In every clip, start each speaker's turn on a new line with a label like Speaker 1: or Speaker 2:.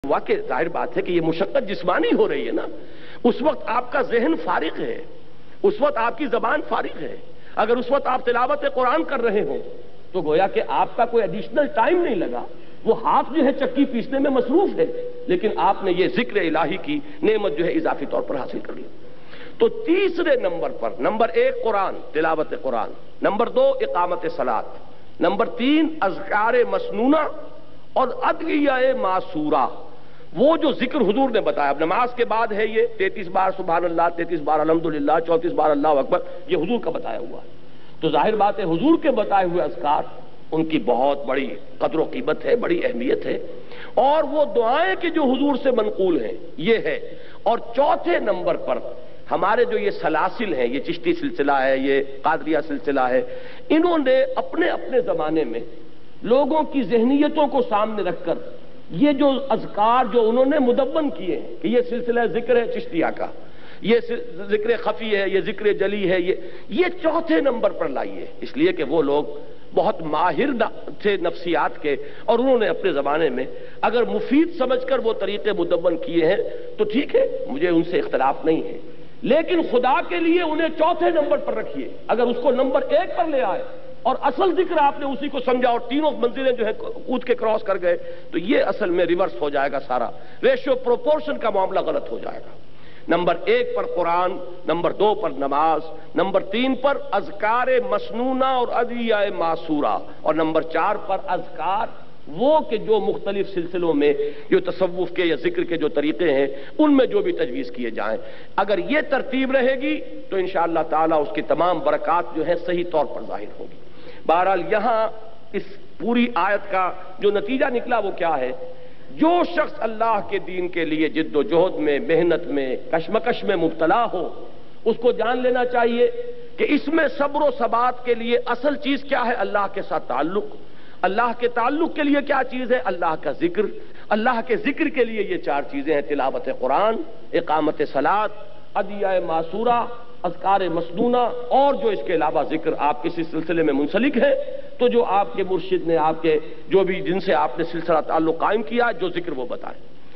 Speaker 1: वाकई जाहिर बात है कि ये मुशक्कत जिस्मानी हो रही है ना, उस वक्त आपका ज़हन फारिग है, उस वक्त आपकी ज़बान फारिग है। अगर उस वक्त आप तिलावत कुरान कर रहे हो तो गोया कि आपका कोई एडिशनल टाइम नहीं लगा, वो हाथ जो है चक्की पीसने में मसरूफ है, लेकिन आपने ये जिक्र इलाही की नेमत जो है इजाफी तौर पर हासिल कर ली। तो तीसरे नंबर पर, नंबर 1 कुरान, तिलावत कुरान, नंबर 2 इकामत सलात, नंबर 3 अज़कार मसनूना और अदइया मासूरा। वो जो जिक्र हुजूर ने बताया, अब नमाज के बाद है ये 33 बार सुभान अल्लाह, 33 बार अल्हम्दुलिल्लाह, 34 बार अल्लाह अकबर, ये हुजूर का बताया हुआ है। तो जाहिर बात है हुजूर के बताए हुए अज़कार, उनकी बहुत बड़ी कदर कीमत है, बड़ी अहमियत है। और वो दुआएं कि जो हुजूर से मनकूल हैं ये है। और चौथे नंबर पर हमारे जो ये सलासिल हैं, ये चिश्ती सिलसिला है, ये कादरिया सिलसिला है, इन्होंने अपने अपने जमाने में लोगों की ज़हनियतों को सामने रखकर ये जो अज़कार जो उन्होंने मुदव्वन किए हैं कि ये सिलसिला जिक्र है चिश्तिया का, ये जिक्र खफी है, ये जिक्र जली है, ये चौथे नंबर पर लाइए। इसलिए कि वो लोग बहुत माहिर थे नफ्सियात के, और उन्होंने अपने ज़माने में अगर मुफीद समझकर वो तरीक़े मुदव्वन किए हैं तो ठीक है, मुझे उनसे इख्तलाफ नहीं है, लेकिन खुदा के लिए उन्हें चौथे नंबर पर रखिए। अगर उसको नंबर 1 पर ले आए और असल जिक्र आपने उसी को समझा और तीनों मंजिलें जो है कूद के क्रॉस कर गए, तो ये असल में रिवर्स हो जाएगा, सारा रेशियो प्रोपोर्शन का मामला गलत हो जाएगा। नंबर 1 पर कुरान, नंबर 2 पर नमाज, नंबर 3 पर अज़कार मसनूना और अदिया मासूरा, और नंबर 4 पर अज़कार वो कि जो मुख्तलिफ सिलसिलों में जो तसव्वुफ के या जिक्र के जो तरीके हैं उनमें जो भी तजवीज़ किए जाएं, अगर ये तरतीब रहेगी तो इंशाअल्लाह ताला उसकी तमाम बरक़ात जो है सही तौर पर ज़ाहिर होगी। बहरहाल यहां इस पूरी आयत का जो नतीजा निकला वो क्या है? जो शख्स अल्लाह के दीन के लिए जिद्दोजहद में, मेहनत में, कशमकश में मुब्तला हो, उसको जान लेना चाहिए कि इसमें सब्र व सबात के लिए असल चीज क्या है? अल्लाह के साथ ताल्लुक। अल्लाह के ताल्लुक के लिए क्या चीज है? अल्लाह का जिक्र। अल्लाह के जिक्र के लिए ये 4 चीजें हैं: तिलावत कुरान, इकामत सलात, अदिया मासूरा, अज़कार मसनूना, और जो इसके अलावा जिक्र आप किसी सिलसिले में मुंसलिक है तो जो आपके मुर्शिद ने, आपके जो भी जिनसे आपने सिलसिला ताल्लुक कायम किया, जो जिक्र वो बताए।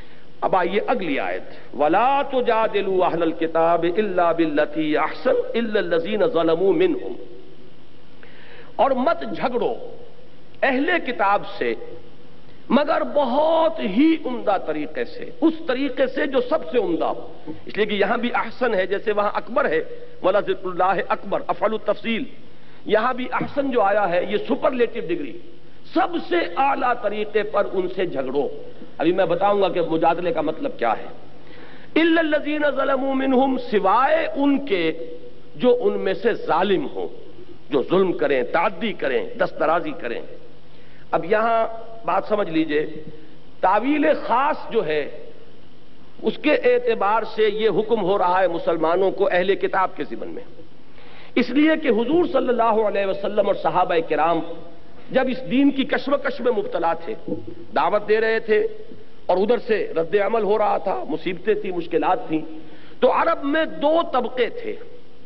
Speaker 1: अब आइए अगली आयत, वला तुजादिलू अहलल किताब इल्ला बिल्लती अहसन इल्ला लज़ीना ज़लमू मिनहुम, और मत झगड़ो अहले किताब से मगर बहुत ही उम्दा तरीके से, उस तरीके से जो सबसे उम्दा हो। इसलिए कि यहां भी अहसन है, जैसे वहां अकबर है, वला ज़िक्रुल्लाह अकबर, अफ़अलु तफ़सील, यहां भी अहसन जो आया है ये सुपरलेटिव डिग्री, सबसे आला तरीके पर उनसे झगड़ो। अभी मैं बताऊंगा कि मुजादले का मतलब क्या है। इल्ला लज़ीना ज़लमू मिनहुम, सिवाय उनके जो उनमें से जालिम हो, जो जुल्म करें, ताद्दी करें, दस्तराजी करें। अब यहां बात समझ लीजिए, तावील खास जो है उसके एतबार से यह हुक्म हो रहा है मुसलमानों को अहले किताब के ज़िम्मन में, इसलिए कि हुजूर सल्लल्लाहु अलैहि वसल्लम और सहाबा किराम जब इस दीन की कशमकश में मुब्तला थे, दावत दे रहे थे और उधर से रद्द अमल हो रहा था, मुसीबतें थी, मुश्किलात थी, तो अरब में 2 तबके थे।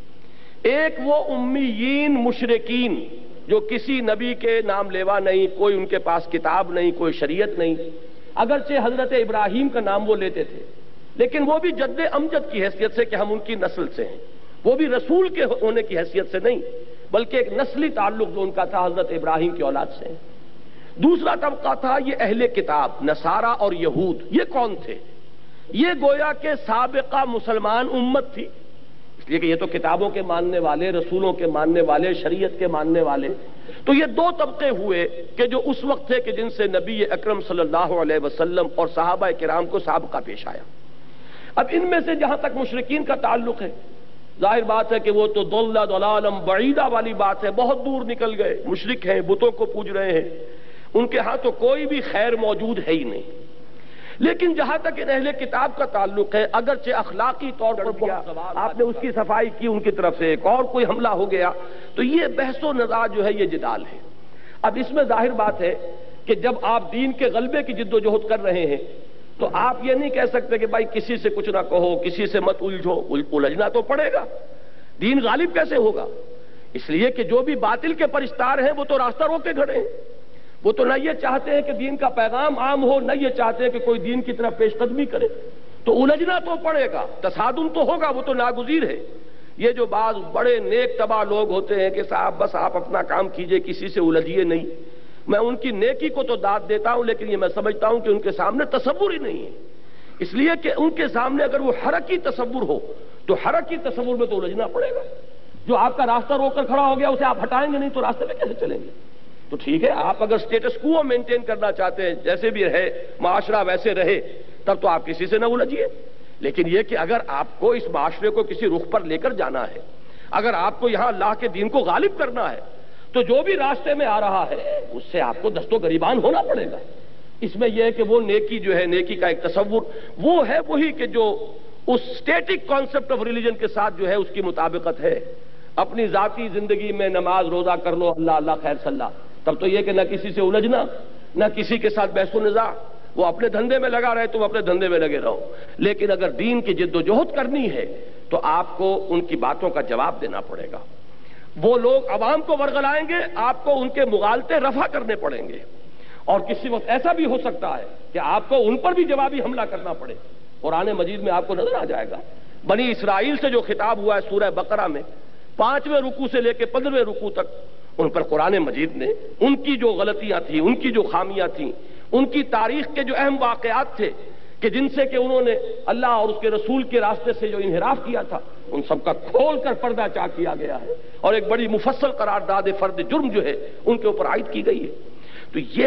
Speaker 1: एक वो उम्मीयीन मुशरिकीन जो किसी नबी के नाम लेवा नहीं, कोई उनके पास किताब नहीं, कोई शरीयत नहीं, अगरचे हजरत इब्राहिम का नाम वो लेते थे, लेकिन वो भी जद्दे अमजद की हैसियत से कि हम उनकी नस्ल से हैं, वो भी रसूल के होने की हैसियत से नहीं, बल्कि एक नस्ली ताल्लुक जो उनका था हजरत इब्राहिम की औलाद से। दूसरा तबका था ये अहले किताब, नसारा और यहूद। ये कौन थे? ये गोया के साबिका मुसलमान उम्मत थी, इसलिए कि ये तो किताबों के मानने वाले, रसूलों के मानने वाले, शरीयत के मानने वाले। तो ये 2 तबके हुए कि जो उस वक्त थे कि जिनसे नबी अकरम सल्लल्लाहु अलैहि वसल्लम और सहाबा किराम को साबका पेश आया। अब इनमें से जहां तक मुशरिकीन का ताल्लुक है, जाहिर बात है कि वो तो दल्ला दलालम बईदा वाली बात है, बहुत दूर निकल गए, मुशरिक हैं, बुतों को पूज रहे हैं, उनके यहां तो कोई भी खैर मौजूद है ही नहीं। लेकिन जहां तक इन अहले किताब का ताल्लुक है, अगरचे अखलाकी तौर पर आपने उसकी सफाई की उनकी तरफ से, एक और कोई हमला हो गया, तो ये बहसो नज़ा जो है ये जिदाल है। अब इसमें जाहिर बात है कि जब आप दीन के गलबे की जिद्दोजहद कर रहे हैं तो आप ये नहीं कह सकते कि भाई किसी से कुछ ना कहो, किसी से मत उलझो, उलझना तो पड़ेगा, दीन गालिब कैसे होगा? इसलिए कि जो भी बातिल के परिस्तार हैं वो तो रास्ता रोक के खड़े हैं, وہ تو نہ یہ چاہتے ہیں کہ دین کا پیغام عام ہو، نہ یہ چاہتے ہیں کہ کوئی دین کی طرف پیش قدمی کرے، تو الجھنا تو پڑے گا، تصادم تو ہوگا، وہ تو ناگزیر ہے۔ یہ جو بعض بڑے نیک طبع لوگ ہوتے ہیں کہ صاحب بس آپ اپنا کام کیجئے، کسی سے الجھیے نہیں، میں ان کی نیکی کو تو داد دیتا ہوں، لیکن یہ میں سمجھتا ہوں کہ ان کے سامنے تصور ہی نہیں ہے، اس لیے کہ ان کے سامنے اگر وہ حرکی تصور ہو تو حرکی تصور میں تو الجھنا پڑے گا۔ جو آپ کا راستہ روک کر کھڑا ہو گیا اسے آپ ہٹائیں گے نہیں تو راستے میں کیسے چلیں گے؟ تو ٹھیک ہے، آپ اگر سٹیٹس کو مینٹین کرنا چاہتے ہیں، جیسے بھی رہے معاشرہ ویسے رہے، تب تو آپ کسی سے نہ الجھیے، لیکن یہ کہ اگر آپ کو اس معاشرے کو کسی رخ پر لے کر جانا ہے، اگر آپ کو یہاں اللہ کے دین کو غالب کرنا ہے، تو جو بھی راستے میں آ رہا ہے اس سے آپ کو دست و گریبان ہونا پڑے گا۔ اس میں یہ ہے کہ وہ نیکی جو ہے، نیکی کا ایک تصور وہ ہے وہی کہ جو اس اسٹیٹک کانسیپٹ آف ریلیجن کے ساتھ جو ہے اس کی مطابقت ہے۔ اپنی ذاتی زندگی میں نماز روزہ کر لو، اللہ اللہ خیر صلاح، تب تو یہ کہ نہ کسی سے الجھنا، نہ کسی کے ساتھ بحث و نزاع، وہ اپنے دھندے میں لگا رہے تم اپنے دھندے میں لگے رہو، لیکن اگر دین کی جد و جہد کرنی ہے تو آپ کو ان کی باتوں کا جواب دینا پڑے گا۔ وہ لوگ عوام کو ورغلائیں گے، آپ کو ان کے مغالطے رفع کرنے پڑیں گے، اور کسی وقت ایسا بھی ہو سکتا ہے کہ آپ کو ان پر بھی جوابی حملہ کرنا پڑے۔ قرآن مجید میں آپ کو نظر آ جائے گا، بنی اسرائیل سے جو خطاب ہوا ہے سورہ بقرہ میں 5ویں رکوع سے لے کے 15ویں رکوع تک، ان پر قرآن مجید نے ان کی جو غلطیاں تھیں، ان کی جو خامیاں تھیں، ان کی تاریخ کے جو اہم واقعات تھے کہ جن سے کہ انہوں نے اللہ اور اس کے رسول کے راستے سے جو انحراف کیا تھا، ان سب کا کھول کر پردہ چاک کیا گیا ہے، اور ایک بڑی مفصل قرارداد فرد جرم جو ہے ان کے اوپر عائد کی گئی ہے۔ تو یہ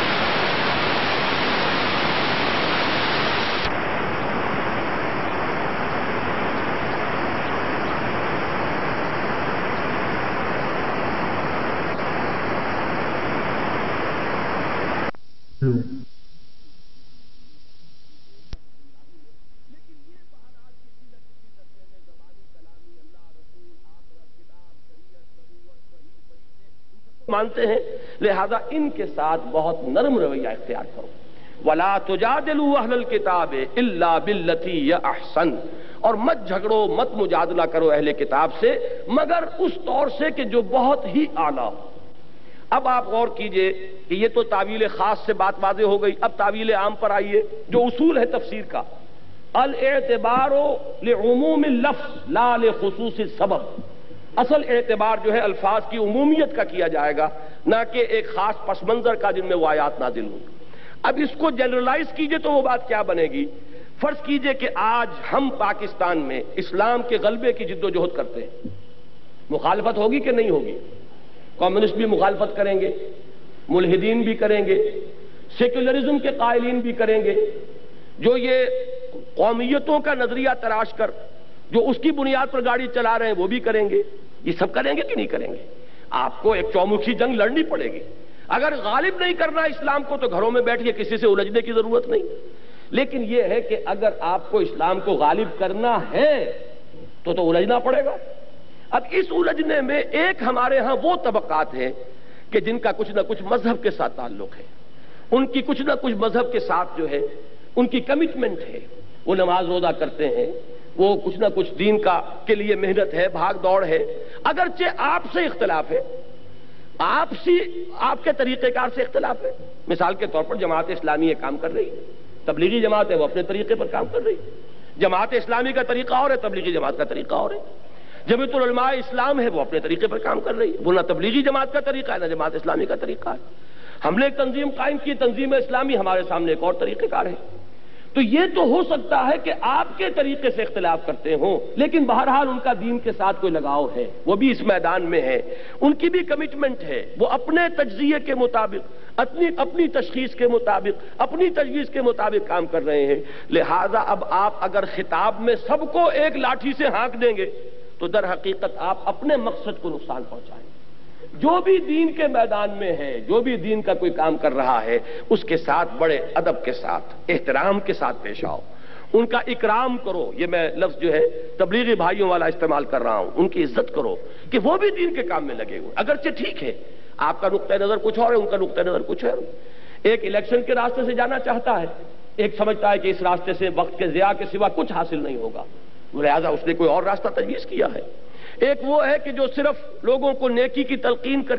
Speaker 1: مانتے ہیں، لہذا ان کے ساتھ بہت نرم رویہ اختیار کرو۔ وَلَا تُجَادِلُوا أَهْلَ الْكِتَابِ إِلَّا بِالَّتِي هِيَ أَحْسَنُ، اور مت جھگڑو، مت مجادلہ کرو اہل کتاب سے مگر اس طور سے کہ جو بہت ہی اعلیٰ ہو۔ اب آپ غور کیجئے کہ یہ تو تعویل خاص سے بات واضح ہو گئی، اب تعویل عام پر آئیے، جو اصول ہے تفسیر کا، الاعتبار لعموم اللفظ لا لخصوص السبب، اصل اعتبار جو ہے الفاظ کی عمومیت کا کیا جائے گا، نہ کہ ایک خاص پس منظر کا جن میں وہ آیات نازل ہوں۔ اب اس کو جنرلائز کیجئے تو وہ بات کیا بنے گی؟ فرض کیجئے کہ آج ہم پاکستان میں اسلام کے غلبے کی جد و جہد کرتے ہیں، مخالفت ہوگی کہ نہیں ہوگی؟ کمیونسٹ بھی مخالفت کریں گے، ملحدین بھی کریں گے، سیکولرزم کے قائلین بھی کریں گے، جو یہ قومیتوں کا نظریہ تراش کر جو اس کی بنیاد پر گاڑی چلا رہے ہیں وہ بھی کریں گے، یہ سب کریں گے کہ نہیں کریں گے؟ آپ کو ایک چومکھی جنگ لڑنی پڑے گی۔ اگر غالب نہیں کرنا اسلام کو تو گھروں میں بیٹھیے، کسی سے الجھنے کی ضرورت نہیں، لیکن یہ ہے کہ اگر آپ کو اسلام کو غالب کرنا ہے تو الجھنا پڑے گا۔ اب اس الجھنے میں ایک ہمارے ہاں وہ طبقات ہیں کہ جن کا کچھ نہ کچھ مذہب کے ساتھ تعلق ہے، ان کی کچھ نہ کچھ مذہب کے ساتھ جو ہے ان کی کمٹمنٹ ہے، وہ نماز روزہ کرتے ہیں، وہ کچھ نہ کچھ دین کے لیے محنت ہے، بھاگ دوڑ ہے، اگرچہ آپ سے اختلاف ہے، آپ کے طریقہ کار سے اختلاف ہے۔ مثال کے طور پر جماعت اسلامی یہ کام کر رہی ہے، تبلیغی جماعت ہے وہ اپنے طریقے پر کام کر رہی ہے، جماعت اسلامی کا طریقہ اور ہے، تبلیغی جماعت کا طریقہ اور ہے، جمعیت العلماء اسلام ہے وہ اپنے طریقے پر کام کر رہی ہے، وہ نہ تبلیغی جماعت کا طریقہ ہے نہ جماعت اسلامی کا طریقہ ہے۔ ہم نے ایک تنظیم قائم کی، تنظیم اسلامی، ہمارے سامنے ایک اور طریقہ کار ہے۔ تو یہ تو ہو سکتا ہے کہ آپ کے طریقے سے اختلاف کرتے ہوں، لیکن بہرحال ان کا دین کے ساتھ کوئی لگاؤ ہے، وہ بھی اس میدان میں ہے، ان کی بھی کمٹمنٹ ہے، وہ اپنے تجزیے کے مطابق، اپنی تشخیص کے مطابق، اپنی تجویز کے مطابق کام کر رہے ہیں۔ لہذا اب آپ اگر خطاب میں سب کو ایک لاٹھی سے ہانک دیں گے تو در حقیقت آپ اپنے مقصد کو نقصان پہنچائیں گے۔ جو بھی دین کے میدان میں ہے، جو بھی دین کا کوئی کام کر رہا ہے، اس کے ساتھ بڑے ادب کے ساتھ، احترام کے ساتھ پیش آؤ، ان کا اکرام کرو۔ یہ میں لفظ جو ہے تبلیغی بھائیوں والا استعمال کر رہا ہوں، ان کی عزت کرو کہ وہ بھی دین کے کام میں لگے ہوئے، اگرچہ ٹھیک ہے آپ کا نقطہ نظر کچھ اور ہے، ان کا نقطہ نظر کچھ ہے۔ ایک الیکشن کے راستے سے جانا چاہتا ہے، ایک سمجھتا ہے کہ اس راستے سے وقت کے ضیاع کے سوا کچھ حاصل نہیں ہوگا، لہذا اس نے کوئی اور راستہ تجویز کیا ہے۔ ایک وہ ہے کہ جو صرف لوگوں کو نیکی کی تلقین کر کے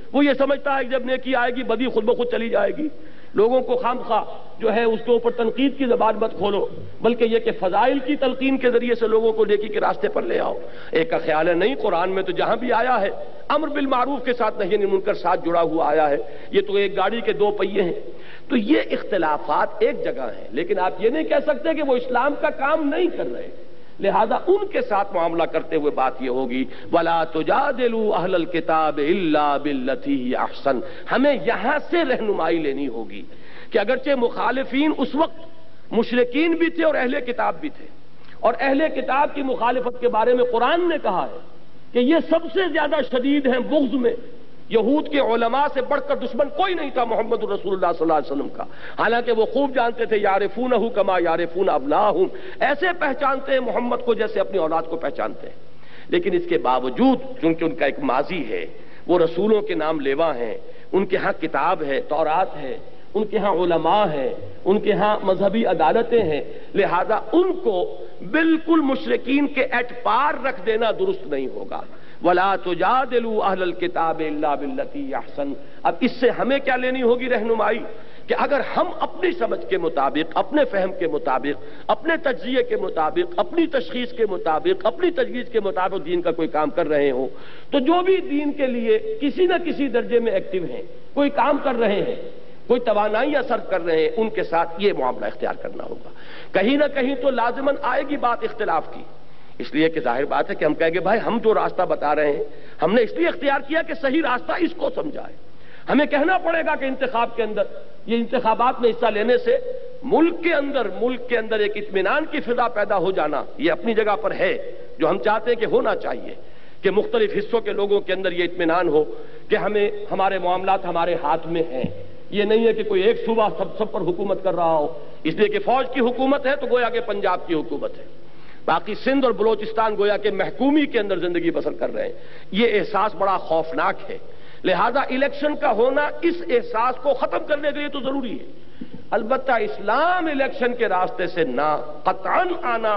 Speaker 1: وہ یہ سمجھتا ہے کہ جب نیکی آئے گی بدی خود بخود چلی جائے گی. لوگوں کو خامخواہ جو ہے اس کے اوپر تنقید کی زبان مت کھولو، بلکہ یہ کہ فضائل کی تلقین کے ذریعے سے لوگوں کو نیکی کے راستے پر لے آؤ. ایک کا خیال ہے نہیں، قرآن میں تو جہاں بھی آیا ہے امر بالمعروف کے ساتھ نہی عن المنکر ساتھ جڑا ہوا آیا ہے، یہ تو ایک گاڑی کے دو پہیے ہیں. تو یہ اختلافات ایک جگہ ہیں، لیکن آپ یہ نہیں کہہ سکتے کہ وہ اسلام کا کام نہیں کر رہے. لہذا ان کے ساتھ معاملہ کرتے ہوئے بات یہ ہوگی وَلَا تُجَادِلُوا أَهْلَ الْكِتَابِ إِلَّا بِالَّتِي هِيَ أَحْسَنُ. ہمیں یہاں سے رہنمائی لینی ہوگی کہ اگرچہ مخالفین اس وقت مشرکین بھی تھے اور اہل کتاب بھی تھے، اور اہل کتاب کی مخالفت کے بارے میں قرآن نے کہا ہے کہ یہ سب سے زیادہ شدید ہیں بغض میں. یہود کے علماء سے بڑھ کر دشمن کوئی نہیں تھا محمد رسول اللہ صلی اللہ علیہ وسلم کا، حالانکہ وہ خوب جانتے تھے یعرفونہ کما یعرفون ابناءہم، ایسے پہچانتے ہیں محمد کو جیسے اپنی اولاد کو پہچانتے ہیں. لیکن اس کے باوجود چونکہ ان کا ایک ماضی ہے، وہ رسولوں کے نام لیوا ہیں، ان کے ہاں کتاب ہے، تورات ہے، ان کے ہاں علماء ہیں، ان کے ہاں مذہبی عدالتیں ہیں، لہذا ان کو بالکل مشرکین کے ایٹ پار رکھ دینا درست نہیں ہوگا. وَلَا تُجَادِلُوا أَهْلَ الْكِتَابِ إِلَّا بِالَّتِي هِيَ أَحْسَنُ. اب اس سے ہمیں کیا لینی ہوگی رہنمائی کہ اگر ہم اپنی سمجھ کے مطابق، اپنے فہم کے مطابق، اپنے تجزیے کے مطابق، اپنی تشخیص کے مطابق، اپنی تجویز کے مطابق دین کا کوئی کام کر رہے ہوں، تو جو بھی دین کے لیے کسی نہ کسی درجے میں ایکٹیو ہیں، کوئی کام کر رہے ہیں، کوئی توانائیاں صرف کر رہے ہیں، ان کے ساتھ یہ معاملہ اختیار کرنا ہوگا. کہیں نہ کہیں تو لازماً آئے گی بات اختلاف کی، اس لیے کہ ظاہر بات ہے کہ ہم کہیں گے بھائی ہم جو راستہ بتا رہے ہیں ہم نے اس لیے اختیار کیا کہ صحیح راستہ اس کو سمجھائے. ہمیں کہنا پڑے گا کہ انتخاب کے اندر، یہ انتخابات میں حصہ لینے سے ملک کے اندر ایک اطمینان کی فضا پیدا ہو جانا یہ اپنی جگہ پر ہے، جو ہم چاہتے ہیں کہ ہونا چاہیے کہ مختلف حصوں کے لوگوں کے اندر یہ اطمینان ہو کہ ہمیں ہمارے معاملات ہمارے ہاتھ میں ہیں. یہ نہیں ہے کہ کوئی ایک صوبہ سب پر حکومت کر رہا ہو، اس لیے کہ فوج کی حکومت ہے تو گویا کہ پنجاب کی حکومت ہے، باقی سندھ اور بلوچستان گویا کہ محکومی کے اندر زندگی بسر کر رہے ہیں. یہ احساس بڑا خوفناک ہے. لہذا الیکشن کا ہونا اس احساس کو ختم کرنے کے لیے تو ضروری ہے. البتہ اسلام الیکشن کے راستے سے نہ قطعاً آنا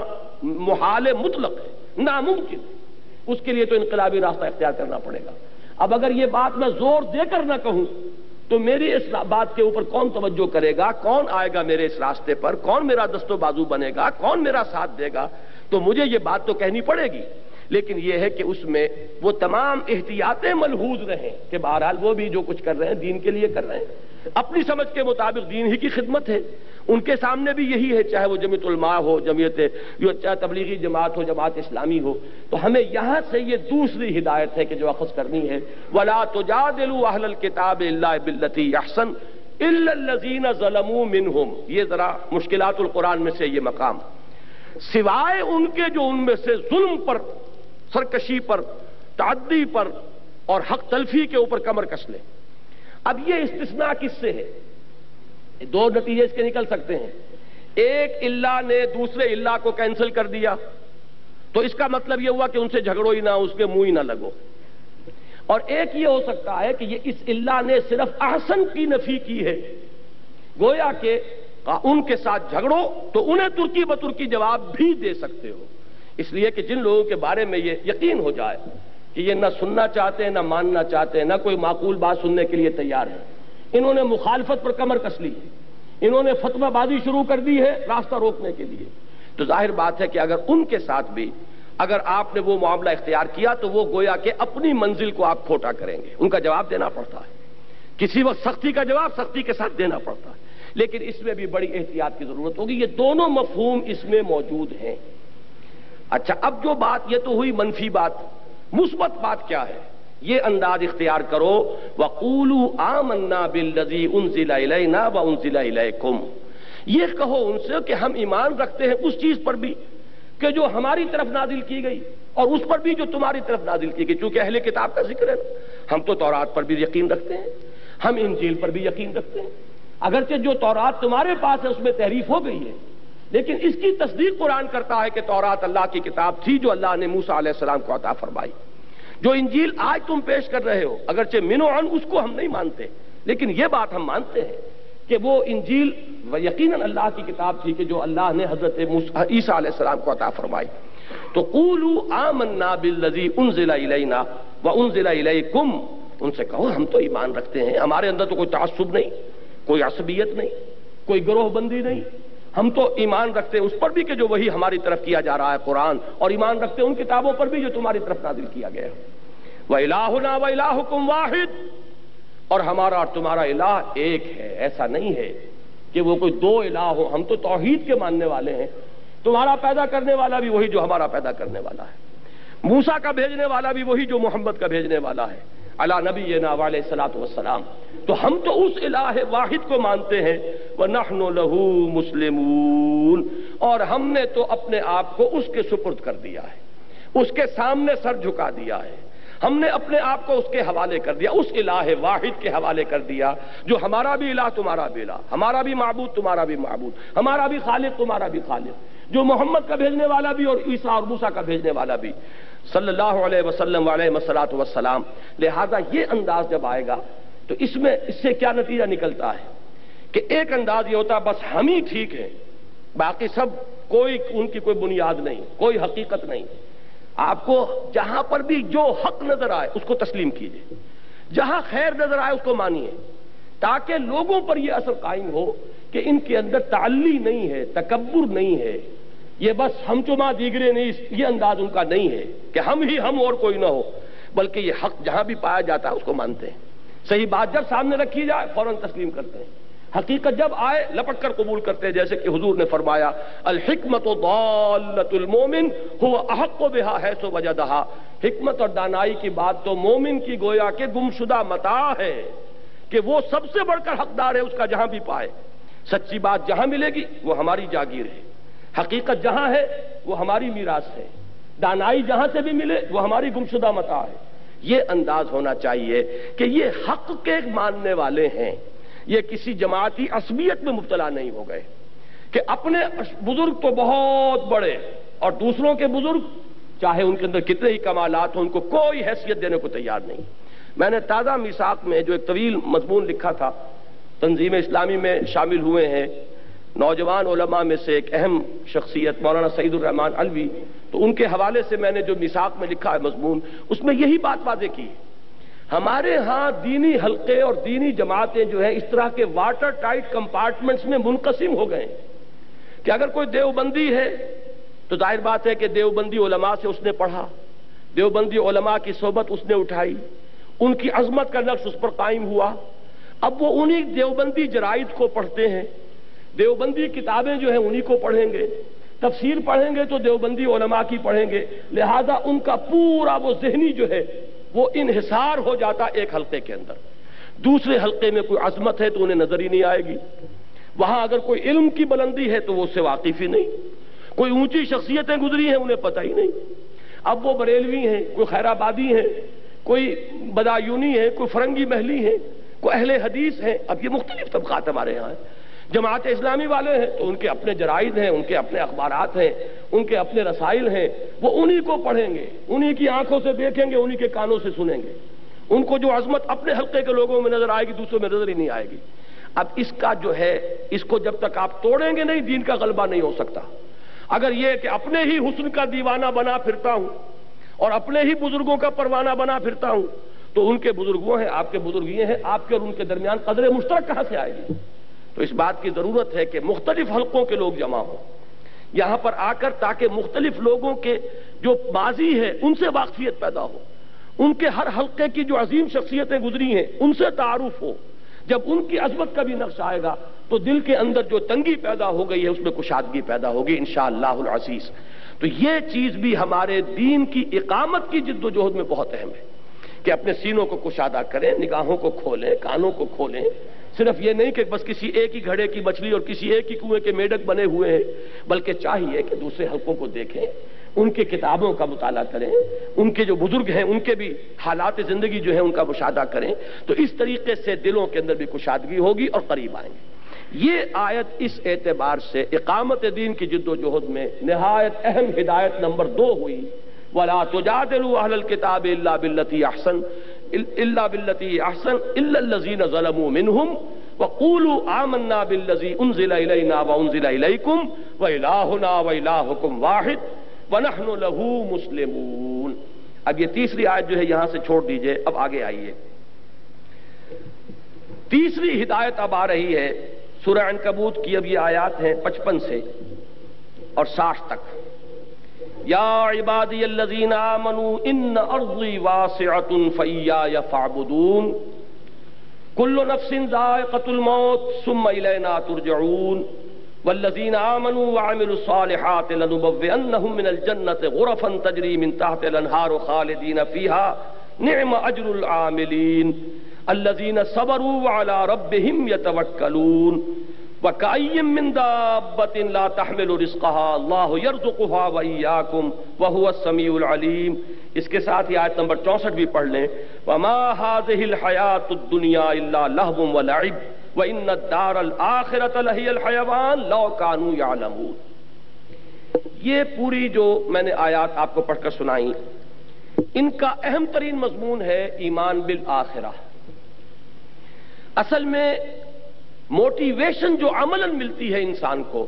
Speaker 1: محال مطلق ہے، ناممکن. اس کے لیے تو انقلابی راستہ اختیار کرنا پڑے گا. اب اگر یہ بات میں زور دے کر نہ کہوں تو میری اس بات کے اوپر کون توجہ کرے گا، کون آئے گا میرے اس راستے پر، کون میرا دست و بازو بنے گا، کون میرا ساتھ دے گا؟ تو مجھے یہ بات تو کہنی پڑے گی، لیکن یہ ہے کہ اس میں وہ تمام احتیاطیں ملحوظ رہیں کہ بہرحال وہ بھی جو کچھ کر رہے ہیں دین کے لیے کر رہے ہیں، اپنی سمجھ کے مطابق دین ہی کی خدمت ہے. ان کے سامنے بھی یہی ہے، چاہے وہ جمعیت علماء ہو، چاہے تبلیغی جماعت ہو، جماعت اسلامی ہو. تو ہمیں یہاں سے یہ دوسری ہدایت ہے کہ جو اخذ کرنی ہے وَلَا تُجَادِلُوا أَهْلَ الْكِتَابِ إِلَّا بِالَّتِي أَحْسَنُ إِلَّا الَّذِينَ ظَلَمُوا مِنْهُمْ. یہ ذرا مشکلات القرآن میں سے یہ مقام، سوائے ان کے جو ان میں سے ظلم پر، سرکشی پر، تعدی پر اور حق تلفی کے اوپر کمر کس لیں. اب یہ استثناء کس سے ہے؟ دو نتیجے اس کے نکل سکتے ہیں. ایک اللہ نے دوسرے اللہ کو کینسل کر دیا تو اس کا مطلب یہ ہوا کہ ان سے جھگڑو ہی نہ، اس کے منہ ہی نہ لگو. اور ایک یہ ہو سکتا ہے کہ یہ اس اللہ نے صرف احسن کی نفی کی ہے، گویا کہ ان کے ساتھ جھگڑو تو انہیں ترکی بترکی جواب بھی دے سکتے ہو. اس لیے کہ جن لوگوں کے بارے میں یہ یقین ہو جائے کہ یہ نہ سننا چاہتے ہیں، نہ ماننا چاہتے ہیں، نہ کوئی معقول بات سننے کے لیے تیار ہے، انہوں نے مخالفت پر کمر کس لی ہے، انہوں نے فتوی بازی شروع کر دی ہے راستہ روکنے کے لیے، تو ظاہر بات ہے کہ اگر ان کے ساتھ بھی اگر آپ نے وہ معاملہ اختیار کیا تو وہ گویا کہ اپنی منزل کو آپ کھوٹا کریں گے. ان کا جواب دینا پڑتا ہے، کسی وقت سختی کا جواب سختی کے ساتھ دینا پڑتا ہے، لیکن اس میں بھی بڑی احتیاط کی ضرورت ہوگی. یہ دونوں مفہوم اس میں موجود ہیں. اچھا، اب جو بات یہ تو ہوئی منفی بات، مثبت بات کیا ہے؟ یہ انداز اختیار کرو وَقُولُوا آمَنَّا بِالَّذِي أُنزِلَ إِلَيْنَا وَأُنزِلَ إِلَيْكُمْ. یہ کہو ان سے کہ ہم ایمان رکھتے ہیں اس چیز پر بھی کہ جو ہماری طرف نازل کی گئی اور اس پر بھی جو تمہاری طرف نازل کی گئی. چونکہ اہل کتاب کا ذکر ہے نا، ہم تو تورات پر بھی یقین رکھتے ہیں، ہم انجیل پر بھی یقین رکھتے ہیں. اگرچہ جو تورات تمہارے پاس ہے اس میں تحریف ہو گئی ہے، لیکن اس کی تصدیق قرآن کرتا ہے کہ تورات اللہ کی کتاب تھی جو اللہ نے موسیٰ علیہ السلام کو عطا فرمائی. جو انجیل آج تم پیش کر رہے ہو اگرچہ من و عن اس کو ہم نہیں مانتے، لیکن یہ بات ہم مانتے ہیں کہ وہ انجیل یقیناً اللہ کی کتاب تھی کہ جو اللہ نے حضرت عیسیٰ علیہ السلام کو عطا فرمائی. تو قولوا آمنا بالذی انزل الینا وانزل الیکم، ان سے کہو ہم تو ایمان رکھتے ہیں، ہمارے اندر تو کوئی تعصب نہیں، کوئی عصبیت نہیں، کوئی گروہ بندی نہیں، ہم تو ایمان رکھتے ہیں اس پر بھی کہ جو وہی ہماری طرف کیا جا رہا ہے قرآن، اور ایمان رکھتے ہیں ان کتابوں پر بھی جو تمہاری طرف نازل کیا گیا ہے۔ وَإِلَٰهُنَا وَإِلَٰهُكُمْ وَاحِدٌ، اور ہمارا اور تمہارا الہ ایک ہے، ایسا نہیں ہے کہ وہ کوئی دو الہ ہو، ہم تو توحید کے ماننے والے ہیں، تمہارا پیدا کرنے والا بھی وہی جو ہمارا پیدا کرنے والا ہے، موسیٰ کا بھیجنے والا بھی وہی جو محمد کا بھیجنے والا ہے علی نبینا علیہ الصلوۃ والسلام۔ تو ہم تو اس الہ واحد کو مانتے ہیں، وَنَحْنُ لَهُ مُسْلِمُونَ، اور ہم نے تو اپنے آپ کو اس کے سپرد کر دیا ہے، اس کے سامنے سر جھکا دیا ہے، ہم نے اپنے آپ کو اس کے حوالے کر دیا، اس الہ واحد کے حوالے کر دیا جو ہمارا بھی الہ تمہارا بھی الہ، ہمارا بھی معبود تمہارا بھی معبود، ہمارا بھی خالق تمہارا بھی خالق، جو محمد کا بھیجنے والا بھی اور عیسیٰ اور موسیٰ کا بھیجنے والا بھی صلی اللہ علیہ وسلم علیہ الصلوۃ والسلام۔ لہذا یہ انداز جب آئے گا تو اس سے کیا نتیجہ نکلتا ہے کہ ایک انداز یہ ہوتا ہے بس ہم ہی ٹھیک ہیں، باقی سب کوئی ان کی کوئی بنیاد نہیں، کوئی حقیقت نہیں۔ آپ کو جہاں پر بھی جو حق نظر آئے اس کو تسلیم کیجئے، جہاں خیر نظر آئے اس کو مانیے، تاکہ لوگوں پر یہ اثر قائم ہو کہ ان کے اندر تعلی نہیں ہے، تکبر نہیں ہے، یہ بس ہم چما دیگرے نہیں، یہ انداز ان کا نہیں ہے کہ ہم ہی ہم اور کوئی نہ ہو، بلکہ یہ حق جہاں بھی پایا جاتا ہے اس کو مانتے ہیں، صحیح بات جب سامنے رکھی جائے فوراً تسلیم کرتے ہیں، حقیقت جب آئے لپٹ کر قبول کرتے ہیں، جیسے کہ حضور نے فرمایا الحکمت ضالۃ المومن هو احق بها حیث وجدها، حکمت اور دانائی کی بات تو مومن کی گویا کہ گمشدہ متاع ہے کہ وہ سب سے بڑھ کر حقدار ہے اس کا جہاں بھی پائے، سچی بات جہاں ملے گی وہ ہماری جاگیر ہے، حقیقت جہاں ہے وہ ہماری میراث ہے، دانائی جہاں سے بھی ملے وہ ہماری گمشدہ متاع ہے۔ یہ انداز ہونا چاہیے کہ یہ حق کے ماننے والے ہیں، یہ کسی جماعتی عصبیت میں مبتلا نہیں ہو گئے کہ اپنے بزرگ تو بہت بڑے اور دوسروں کے بزرگ چاہے ان کے اندر کتنے ہی کمالات ہوں ان کو کوئی حیثیت دینے کو تیار نہیں۔ میں نے تازہ میثاق میں جو ایک طویل مضمون لکھا تھا، تنظیم اسلامی میں شامل ہوئے ہیں نوجوان علماء میں سے ایک اہم شخصیت مولانا سعید الرحمن علوی، تو ان کے حوالے سے میں نے جو میثاق میں لکھا ہے مضمون، اس میں یہی بات واضح کی ہے۔ ہمارے ہاں دینی حلقے اور دینی جماعتیں جو ہیں اس طرح کے واٹر ٹائٹ کمپارٹمنٹس میں منقسم ہو گئے ہیں کہ اگر کوئی دیوبندی ہے تو ظاہر بات ہے کہ دیوبندی علماء سے اس نے پڑھا، دیوبندی علماء کی صحبت اس نے اٹھائی، ان کی عظمت کا نقش اس پر قائم ہوا، اب وہ انہی دیوبندی جرائد کو پڑھتے ہیں، دیوبندی کتابیں جو ہیں انہی کو پڑھیں گے، تفسیر پڑھیں گے تو دیوبندی علماء کی پڑھیں گے، لہذا ان کا پورا وہ ذہنی جو ہے وہ انحصار ہو جاتا ایک حلقے کے اندر، دوسرے حلقے میں کوئی عظمت ہے تو انہیں نظر ہی نہیں آئے گی، وہاں اگر کوئی علم کی بلندی ہے تو وہ اس سے واقف ہی نہیں، کوئی اونچی شخصیتیں گزری ہیں انہیں پتہ ہی نہیں، اب وہ بریلوی ہیں، کوئی خیرآبادی ہیں، کوئی بدایونی ہے، کوئی فرنگی محلی ہیں، کوئی اہل حدیث ہیں، اب یہ مختلف طبقات ہمارے یہاں ہیں، جماعت اسلامی والے ہیں تو ان کے اپنے جرائد ہیں، ان کے اپنے اخبارات ہیں، ان کے اپنے رسائل ہیں، وہ انہی کو پڑھیں گے، انہی کی آنکھوں سے دیکھیں گے، انہی کے کانوں سے سنیں گے، ان کو جو عظمت اپنے حلقے کے لوگوں میں نظر آئے گی دوسروں میں نظر ہی نہیں آئے گی۔ اب اس کا جو ہے اس کو جب تک آپ توڑیں گے نہیں دین کا غلبہ نہیں ہو سکتا۔ اگر یہ کہ اپنے ہی حسن کا دیوانہ بنا پھرتا ہوں اور اپنے ہی بزرگوں کا پروانہ بنا پھرتا ہوں تو ان کے بزرگ وہ ہیں، آپ کے بزرگ یہ ہیں، آپ کے اور ان کے درمیان قدر مشترک کہاں سے آئے گی؟ تو اس بات کی ضرورت ہے کہ مختلف حلقوں کے لوگ جمع ہوں یہاں پر آ کر، تاکہ مختلف لوگوں کے جو ماضی ہے ان سے واقفیت پیدا ہو، ان کے ہر حلقے کی جو عظیم شخصیتیں گزری ہیں ان سے تعارف ہو۔ جب ان کی عظمت کا بھی نقش آئے گا تو دل کے اندر جو تنگی پیدا ہو گئی ہے اس میں کشادگی پیدا ہوگی انشاءاللہ العزیز۔ تو یہ چیز بھی ہمارے دین کی اقامت کی جد و جہد میں بہت اہم ہے کہ اپنے سینوں کو کشادہ کریں، نگاہوں کو کھولیں، کانوں کو کھولیں، صرف یہ نہیں کہ بس کسی ایک ہی گھڑے کی مچھلی اور کسی ایک ہی کنویں کے میڈک بنے ہوئے ہیں، بلکہ چاہیے کہ دوسرے حلقوں کو دیکھیں، ان کے کتابوں کا مطالعہ کریں، ان کے جو بزرگ ہیں ان کے بھی حالات زندگی جو ہے ان کا مشاہدہ کریں، تو اس طریقے سے دلوں کے اندر بھی کشادگی ہوگی اور قریب آئیں گے۔ یہ آیت اس اعتبار سے اقامت دین کی جد و جہد میں نہایت اہم ہدایت نمبر 2 ہوئی، وَلَا تُجَادِلُوا أَهْلَ الْكِتَابِ إِلَّا بِالَّتِي أَحْسَنَ إِلَّا الَّذِينَ ظَلَمُوا مِنْهُمْ وَقُولُوا آمَنَّا بِالَّذِي أُنزِلَ إِلَيْنَا وَأُنزِلَ إِلَيْكُمْ وَإِلَٰهُنَا وَإِلَٰهُكُمْ وَاحِدٌ وَنَحْنُ لَهُ مُسْلِمُونَ۔ اب یہ تیسری آیت جو ہے یہاں سے چھوڑ دیجئے، اب آگے آئیے۔ تیسری ہدایت اب آ رہی ہے سورہ عنکبوت کی، اب یہ آیات ہیں 55 سے اور 60 تک۔ یا عبادی الذین آمنوا ان ارضی واسعۃ فایای فاعبدون کل نفس ذائقۃ الموت ثم الینا ترجعون والذین آمنوا وعملوا الصالحات لنبوئنہم من الجنۃ غرفا تجری من تحتها الانہار خالدین فیہا نعم اجر العاملین الذین صبروا وعلی ربہم یتوکلون وَكَأَيٍّ مِّن دَابَّةٍ لَا تَحْمِلُ رِزْقَهَا اللَّهُ يَرْزُقُهَا وَإِيَّاكُمْ وَهُوَ السَّمِيعُ الْعَلِيمُ۔ اس کے ساتھ ہی آیت نمبر 64 بھی پڑھ لیں۔ وَمَا هَٰذِهِ الْحَيَاةُ الدُّنْيَا إِلَّا لَهْوٌ وَلَعِبٌ وَإِنَّ الدَّارَ الْآخِرَةَ لَهِيَ الْحَيَوَانُ لَوْ كَانُوا يَعْلَمُونَ۔ یہ پوری جو میں نے آیات آپ کو پڑھ کر سنائی، ان کا اہم ترین مضمون ہے ایمان بالآخرہ۔ اصل میں موٹیویشن جو عملاً ملتی ہے انسان کو،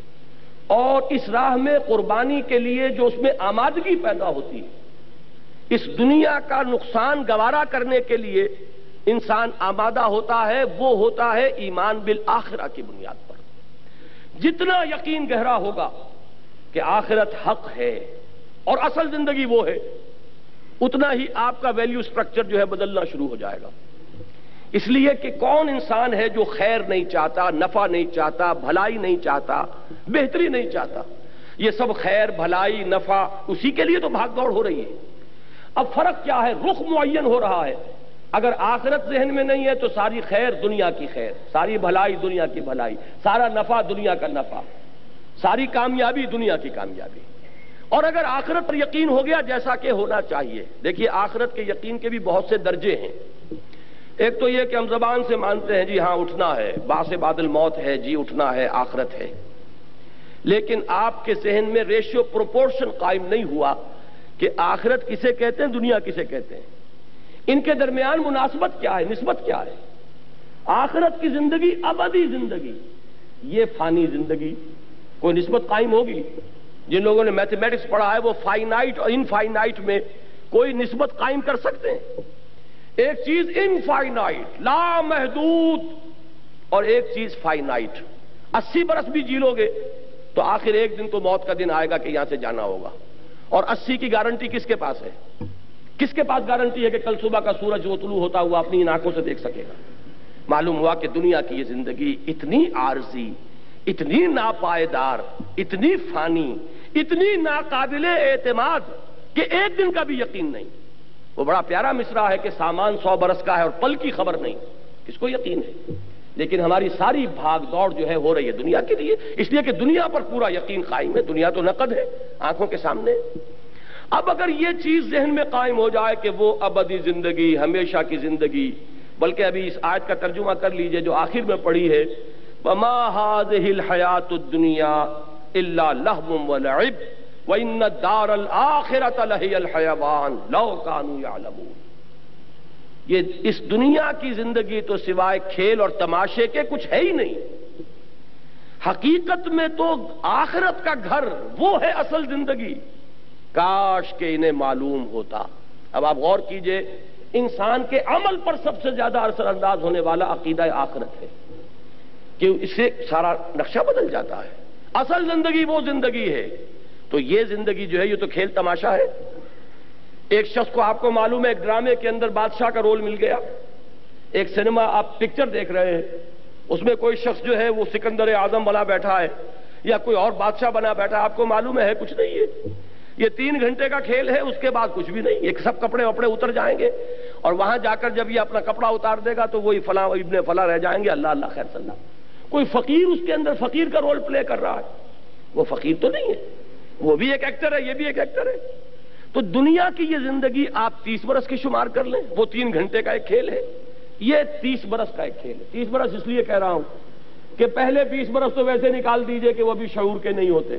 Speaker 1: اور اس راہ میں قربانی کے لیے جو اس میں آمادگی پیدا ہوتی ہے، اس دنیا کا نقصان گوارا کرنے کے لیے انسان آمادہ ہوتا ہے، وہ ہوتا ہے ایمان بالآخرہ کی بنیاد پر۔ جتنا یقین گہرا ہوگا کہ آخرت حق ہے اور اصل زندگی وہ ہے، اتنا ہی آپ کا ویلیو سٹرکچر جو ہے بدلنا شروع ہو جائے گا۔ اس لیے کہ کون انسان ہے جو خیر نہیں چاہتا، نفع نہیں چاہتا، بھلائی نہیں چاہتا، بہتری نہیں چاہتا؟ یہ سب خیر، بھلائی، نفع، اسی کے لیے تو بھاگ دوڑ ہو رہی ہے۔ اب فرق کیا ہے؟ رخ معین ہو رہا ہے۔ اگر آخرت ذہن میں نہیں ہے تو ساری خیر دنیا کی خیر، ساری بھلائی دنیا کی بھلائی، سارا نفع دنیا کا نفع، ساری کامیابی دنیا کی کامیابی۔ اور اگر آخرت پر یقین ہو گیا جیسا کہ ہونا چاہیے، دیکھیے آخرت کے یقین کے بھی بہت سے درجے ہیں۔ ایک تو یہ کہ ہم زبان سے مانتے ہیں جی ہاں اٹھنا ہے، بعث بعد الموت ہے، جی اٹھنا ہے، آخرت ہے، لیکن آپ کے ذہن میں ریشیو پروپورشن قائم نہیں ہوا کہ آخرت کسے کہتے ہیں، دنیا کسے کہتے ہیں، ان کے درمیان مناسبت کیا ہے، نسبت کیا ہے۔ آخرت کی زندگی ابدی زندگی، یہ فانی زندگی، کوئی نسبت قائم ہوگی؟ جن لوگوں نے میتھمیٹکس پڑھا ہے وہ فائنائٹ اور انفائنائٹ میں کوئی نسبت قائم کر سکتے ہیں؟ ایک چیز انفائنائٹ لامحدود اور ایک چیز فائنائٹ۔ 80 برس بھی جی لو گے تو آخر ایک دن تو موت کا دن آئے گا کہ یہاں سے جانا ہوگا، اور 80 کی گارنٹی کس کے پاس ہے؟ کس کے پاس گارنٹی ہے کہ کل صبح کا سورج وہ طلوع ہوتا ہوا اپنی ان آنکھوں سے دیکھ سکے گا؟ معلوم ہوا کہ دنیا کی یہ زندگی اتنی عارضی، اتنی ناپائیدار، اتنی فانی، اتنی ناقابل اعتماد کہ ایک دن کا بھی یقین نہیں۔ وہ بڑا پیارا مصرع ہے کہ سامان 100 برس کا ہے اور پل کی خبر نہیں، کس کو یقین ہے؟ لیکن ہماری ساری بھاگ دوڑ جو ہے ہو رہی ہے دنیا کے لیے، اس لیے کہ دنیا پر پورا یقین قائم ہے، دنیا تو نقد ہے آنکھوں کے سامنے۔ اب اگر یہ چیز ذہن میں قائم ہو جائے کہ وہ ابدی زندگی، ہمیشہ کی زندگی، بلکہ ابھی اس آیت کا ترجمہ کر لیجئے جو آخر میں پڑھی ہے، وَمَا هَٰذِهِ الْحَيَاةُ الدُّنْيَا إِلَّا لَهْوٌ وَلَعِبٌ وَإِنَّ الدَّارَ الْآخِرَةَ لَهِيَ الْحَيَوَانُ لَوْ كَانُوا يَعْلَمُونَ۔ یہ اس دنیا کی زندگی تو سوائے کھیل اور تماشے کے کچھ ہے ہی نہیں۔ حقیقت میں تو آخرت کا گھر وہ ہے اصل زندگی، کاش کہ انہیں معلوم ہوتا۔ اب آپ غور کیجئے، انسان کے عمل پر سب سے زیادہ اثر انداز ہونے والا عقیدہ آخرت ہے کہ اس سے سارا نقشہ بدل جاتا ہے۔ اصل زندگی وہ زندگی ہے، تو یہ زندگی جو ہے یہ تو کھیل تماشا ہے۔ ایک شخص کو آپ کو معلوم ہے ایک ڈرامے کے اندر بادشاہ کا رول مل گیا، ایک سنیما آپ پکچر دیکھ رہے ہیں، اس میں کوئی شخص جو ہے وہ سکندر اعظم بنا بیٹھا ہے یا کوئی اور بادشاہ بنا بیٹھا ہے، آپ کو معلوم ہے کچھ نہیں ہے، یہ 3 گھنٹے کا کھیل ہے، اس کے بعد کچھ بھی نہیں، یہ سب کپڑے وپڑے اتر جائیں گے اور وہاں جا کر جب یہ اپنا کپڑا اتار دے گا تو وہی فلاں ابن فلاں رہ جائیں گے، اللہ اللہ خیر صلی اللہ۔ کوئی فقیر اس کے اندر فقیر کا رول پلے کر رہا ہے، وہ فقیر تو نہیں ہے، وہ بھی ایک ایکٹر ہے، یہ بھی ایک ایکٹر ہے۔ تو دنیا کی یہ زندگی آپ 30 برس کی شمار کر لیں، وہ 3 گھنٹے کا ایک کھیل ہے، یہ 30 برس کا ایک کھیل ہے۔ 30 برس اس لیے کہہ رہا ہوں کہ پہلے 20 برس تو ویسے نکال دیجئے کہ وہ بھی شعور کے نہیں ہوتے،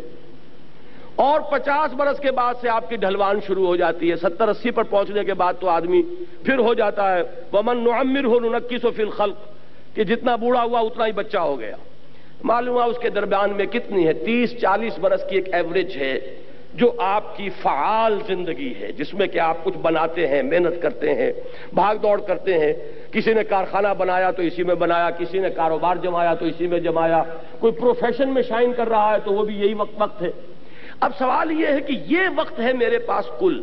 Speaker 1: اور 50 برس کے بعد سے آپ کی ڈھلوان شروع ہو جاتی ہے، 70-80 پر پہنچنے کے بعد تو آدمی پھر ہو جاتا ہے وَمَن نُعَمِّرْهُ نُنَكِّسُ فِي الْخَلْقِ، کہ جتنا بوڑھا ہوا اتنا ہی بچہ ہو گیا۔ معلوم ہے اس کے درمیان میں کتنی ہے، 30-40 برس کی ایک ایوریج ہے جو آپ کی فعال زندگی ہے، جس میں کہ آپ کچھ بناتے ہیں، محنت کرتے ہیں، بھاگ دوڑ کرتے ہیں۔ کسی نے کارخانہ بنایا تو اسی میں بنایا، کسی نے کاروبار جمایا تو اسی میں جمایا، کوئی پروفیشن میں شائن کر رہا ہے تو وہ بھی یہی وقت ہے۔ اب سوال یہ ہے کہ یہ وقت ہے میرے پاس کل،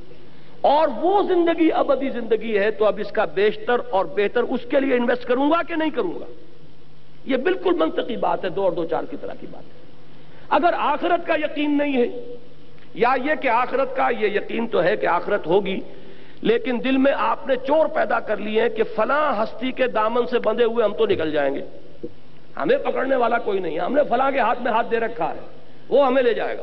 Speaker 1: اور وہ زندگی ابدی زندگی ہے، تو اب اس کا بیشتر اور بہتر اس کے لیے انویسٹ کروں گا کہ نہیں کروں گا؟ یہ بالکل منطقی بات ہے، 2 اور 2 4 کی طرح کی بات ہے۔ اگر آخرت کا یقین نہیں ہے، یا یہ کہ آخرت کا یہ یقین تو ہے کہ آخرت ہوگی، لیکن دل میں آپ نے چور پیدا کر لیے ہیں کہ فلاں ہستی کے دامن سے بندھے ہوئے ہم تو نکل جائیں گے، ہمیں پکڑنے والا کوئی نہیں ہے، ہم نے فلاں کے ہاتھ میں ہاتھ دے رکھا ہے، وہ ہمیں لے جائے گا،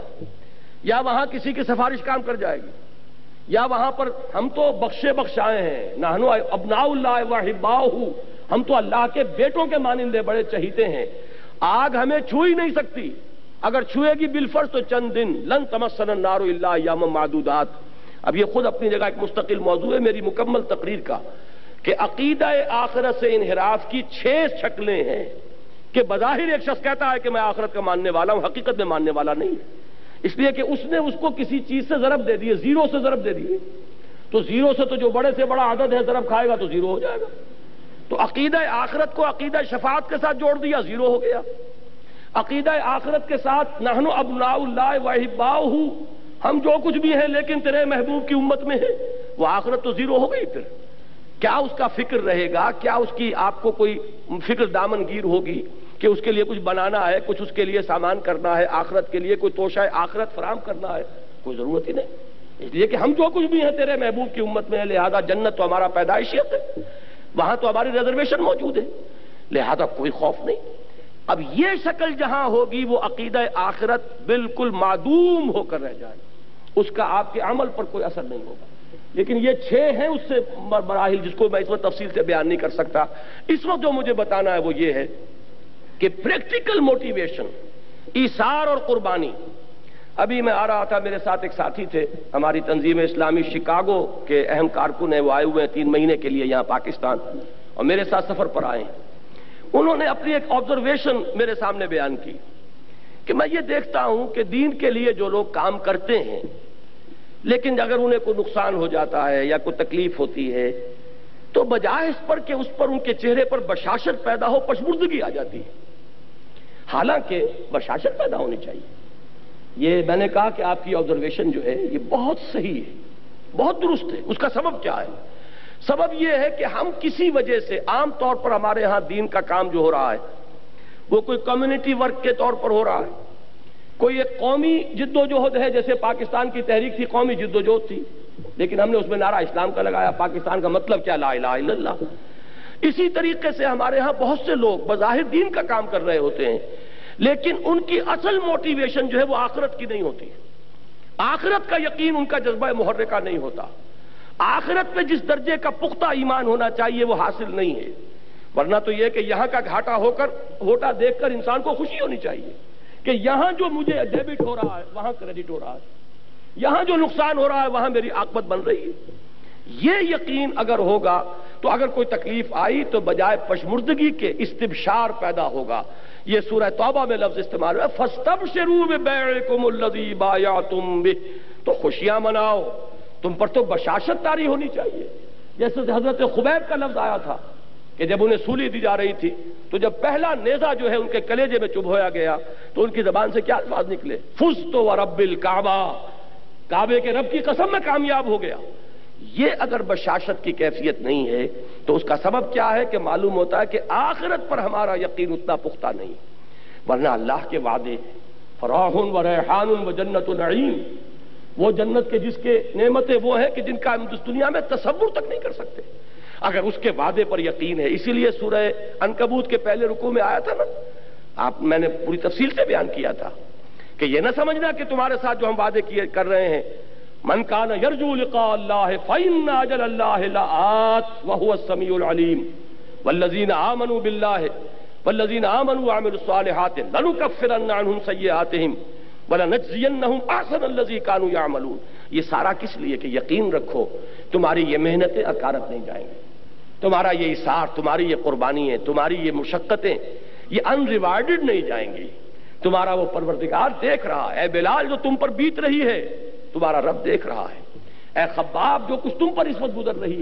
Speaker 1: یا وہاں کسی کی سفارش کام کر جائے گی، یا وہاں پر ہم تو بخشے بخشائے ہیں، نحنو ابناء اللہ واحباؤہ، ہم تو اللہ کے بیٹوں کے مانندے بڑے چہیتے ہیں، آگ ہمیں چھو ہی نہیں سکتی، اگر چھوئے گی بالفرض تو چند دن، لن تمسنا النار الا ایاما معدودات۔ اب یہ خود اپنی جگہ ایک مستقل موضوع ہے میری مکمل تقریر کا، کہ عقیدہ آخرت سے انحراف کی 6 شکلیں ہیں، کہ بظاہر ایک شخص کہتا ہے کہ میں آخرت کا ماننے والا ہوں، حقیقت میں ماننے والا نہیں ہے، اس لیے کہ اس نے اس کو کسی چیز سے ضرب دے دی ہے، 0 سے ضرب دے دی ہے، تو 0 سے تو جو بڑے سے بڑا عدد ہے ضرب کھائے گا تو 0 ہو جائے گا، تو عقیدہ آخرت کو عقیدہ شفاعت کے ساتھ جوڑ دیا، 0 ہو گیا۔ عقیدہ آخرت کے ساتھ نحن ابناء اللہ واحباؤہ، ہم جو کچھ بھی ہیں لیکن تیرے محبوب کی امت میں ہیں، وہ آخرت تو 0 ہو گئی۔ پھر کیا اس کا فکر رہے گا؟ کیا اس کی آپ کو کوئی فکر دامن گیر ہوگی کہ اس کے لیے کچھ بنانا ہے، کچھ اس کے لیے سامان کرنا ہے، آخرت کے لیے کوئی توشہ آخرت فراہم کرنا ہے؟ کوئی ضرورت ہی نہیں، اس لیے کہ ہم جو کچھ بھی ہیں تیرے محبوب کی امت میں ہے، لہذا جنت تو ہمارا پیدائشیت ہے، وہاں تو ہماری ریزرویشن موجود ہے، لہذا کوئی خوف نہیں۔ اب یہ شکل جہاں ہوگی وہ عقیدہ آخرت بالکل معدوم ہو کر رہ جائے، اس کا آپ کے عمل پر کوئی اثر نہیں ہوگا۔ لیکن یہ 6 ہیں اس سے مراحل، جس کو میں اس وقت تفصیل سے بیان نہیں کر سکتا۔ اس وقت جو مجھے بتانا ہے وہ یہ ہے کہ پریکٹیکل موٹیویشن، ایثار اور قربانی۔ ابھی میں آ رہا تھا، میرے ساتھ ایک ساتھی تھے، ہماری تنظیم اسلامی شکاگو کے اہم کارکن ہیں، وہ آئے ہوئے ہیں 3 مہینے کے لیے یہاں پاکستان، اور میرے ساتھ سفر پر آئے ہیں۔ انہوں نے اپنی ایک آبزرویشن میرے سامنے بیان کی کہ میں یہ دیکھتا ہوں کہ دین کے لیے جو لوگ کام کرتے ہیں، لیکن اگر انہیں کوئی نقصان ہو جاتا ہے یا کوئی تکلیف ہوتی ہے تو بجائے اس پر کہ اس پر ان کے چہرے پر بشاشت پیدا ہو، پشمردگی آ جاتی ہے، حالانکہ بشاشت پیدا ہونی چاہیے۔ یہ میں نے کہا کہ آپ کی آبزرویشن جو ہے یہ بہت صحیح ہے، بہت درست ہے۔ اس کا سبب کیا ہے؟ سبب یہ ہے کہ ہم کسی وجہ سے، عام طور پر ہمارے ہاں دین کا کام جو ہو رہا ہے وہ کوئی کمیونٹی ورک کے طور پر ہو رہا ہے، کوئی ایک قومی جد و جہد ہے، جیسے پاکستان کی تحریک تھی، قومی جد و جہد تھی، لیکن ہم نے اس میں نعرہ اسلام کا لگایا، پاکستان کا مطلب کیا؟ لا الہ الا اللہ۔ اسی طریقے سے ہمارے ہاں بہت سے لوگ بظاہر دین کا کام کر رہے ہوتے ہیں، لیکن ان کی اصل موٹیویشن جو ہے وہ آخرت کی نہیں ہوتی، آخرت کا یقین ان کا جذبہ محرکہ نہیں ہوتا، آخرت پہ جس درجے کا پختہ ایمان ہونا چاہیے وہ حاصل نہیں ہے۔ ورنہ تو یہ کہ یہاں کا گھاٹا دیکھ کر انسان کو خوشی ہونی چاہیے کہ یہاں جو مجھے ڈیبٹ ہو رہا ہے وہاں کریڈٹ ہو رہا ہے، یہاں جو نقصان ہو رہا ہے وہاں میری عاقبت بن رہی ہے۔ یہ یقین اگر ہوگا تو اگر کوئی تکلیف آئی تو بجائے پشمردگی کے استبشار پیدا ہوگا۔ یہ سورہ توبہ میں لفظ استعمال ہوا ہے، فَاسْتَبْشِرُوا بِبَيْعِكُمُ الَّذِي بَایَعْتُم بِهِ، تو خوشیاں مناؤ، تم پر تو بشاشت طاری ہونی چاہیے۔ جیسے حضرت خبیب کا لفظ آیا تھا کہ جب انہیں سولی دی جا رہی تھی تو جب پہلا نیزہ جو ہے ان کے کلیجے میں چبھویا گیا تو ان کی زبان سے کیا الفاظ نکلے؟ فزت ورب الکعبہ، کعبے کے رب کی قسم میں کامیاب ہو گیا۔ یہ اگر بشاشت کی کیفیت نہیں ہے تو اس کا سبب کیا ہے کہ معلوم ہوتا ہے کہ آخرت پر ہمارا یقین اتنا پختہ نہیں، ورنہ اللہ کے وعدے فراح و ریحان و جنت نعیم، وہ جنت کے جس کے نعمتیں وہ ہیں کہ جن کا ہم اس دنیا میں تصور تک نہیں کر سکتے، اگر اس کے وعدے پر یقین ہے۔ اسی لیے سورہ عنکبوت کے پہلے رکوع میں آیا تھا نا، میں نے پوری تفصیل سے بیان کیا تھا کہ یہ نہ سمجھنا کہ تمہارے ساتھ جو ہم وعدے کر رہے ہیں، من کان یرجو لقاء اللہ فإن اجل اللہ لآت وهو السمیع العلیم والذین آمنوا باللہ والذین آمنوا وعملوا الصالحات لنکفرن عنہم سیئاتہم وَلَنَجْزِيَنَّهُمْ أَحْسَنَ الَّذِي كَانُوا يَعْمَلُونَ۔ یہ سارا کس لیے کہ یقین رکھو تمہاری یہ محنتیں اکارت نہیں جائیں گی، تمہارا یہ اثار، تمہاری یہ قربانی ہے، تمہاری یہ مشقتیں یہ ان ریوارڈڈ نہیں جائیں گی، تمہارا وہ پروردگار دیکھ رہا ہے۔ اے بلال جو تم پر بیت رہی ہے تمہارا رب دیکھ رہا ہے، اے خباب جو کچھ تم پر اس وقت گزر رہی ہے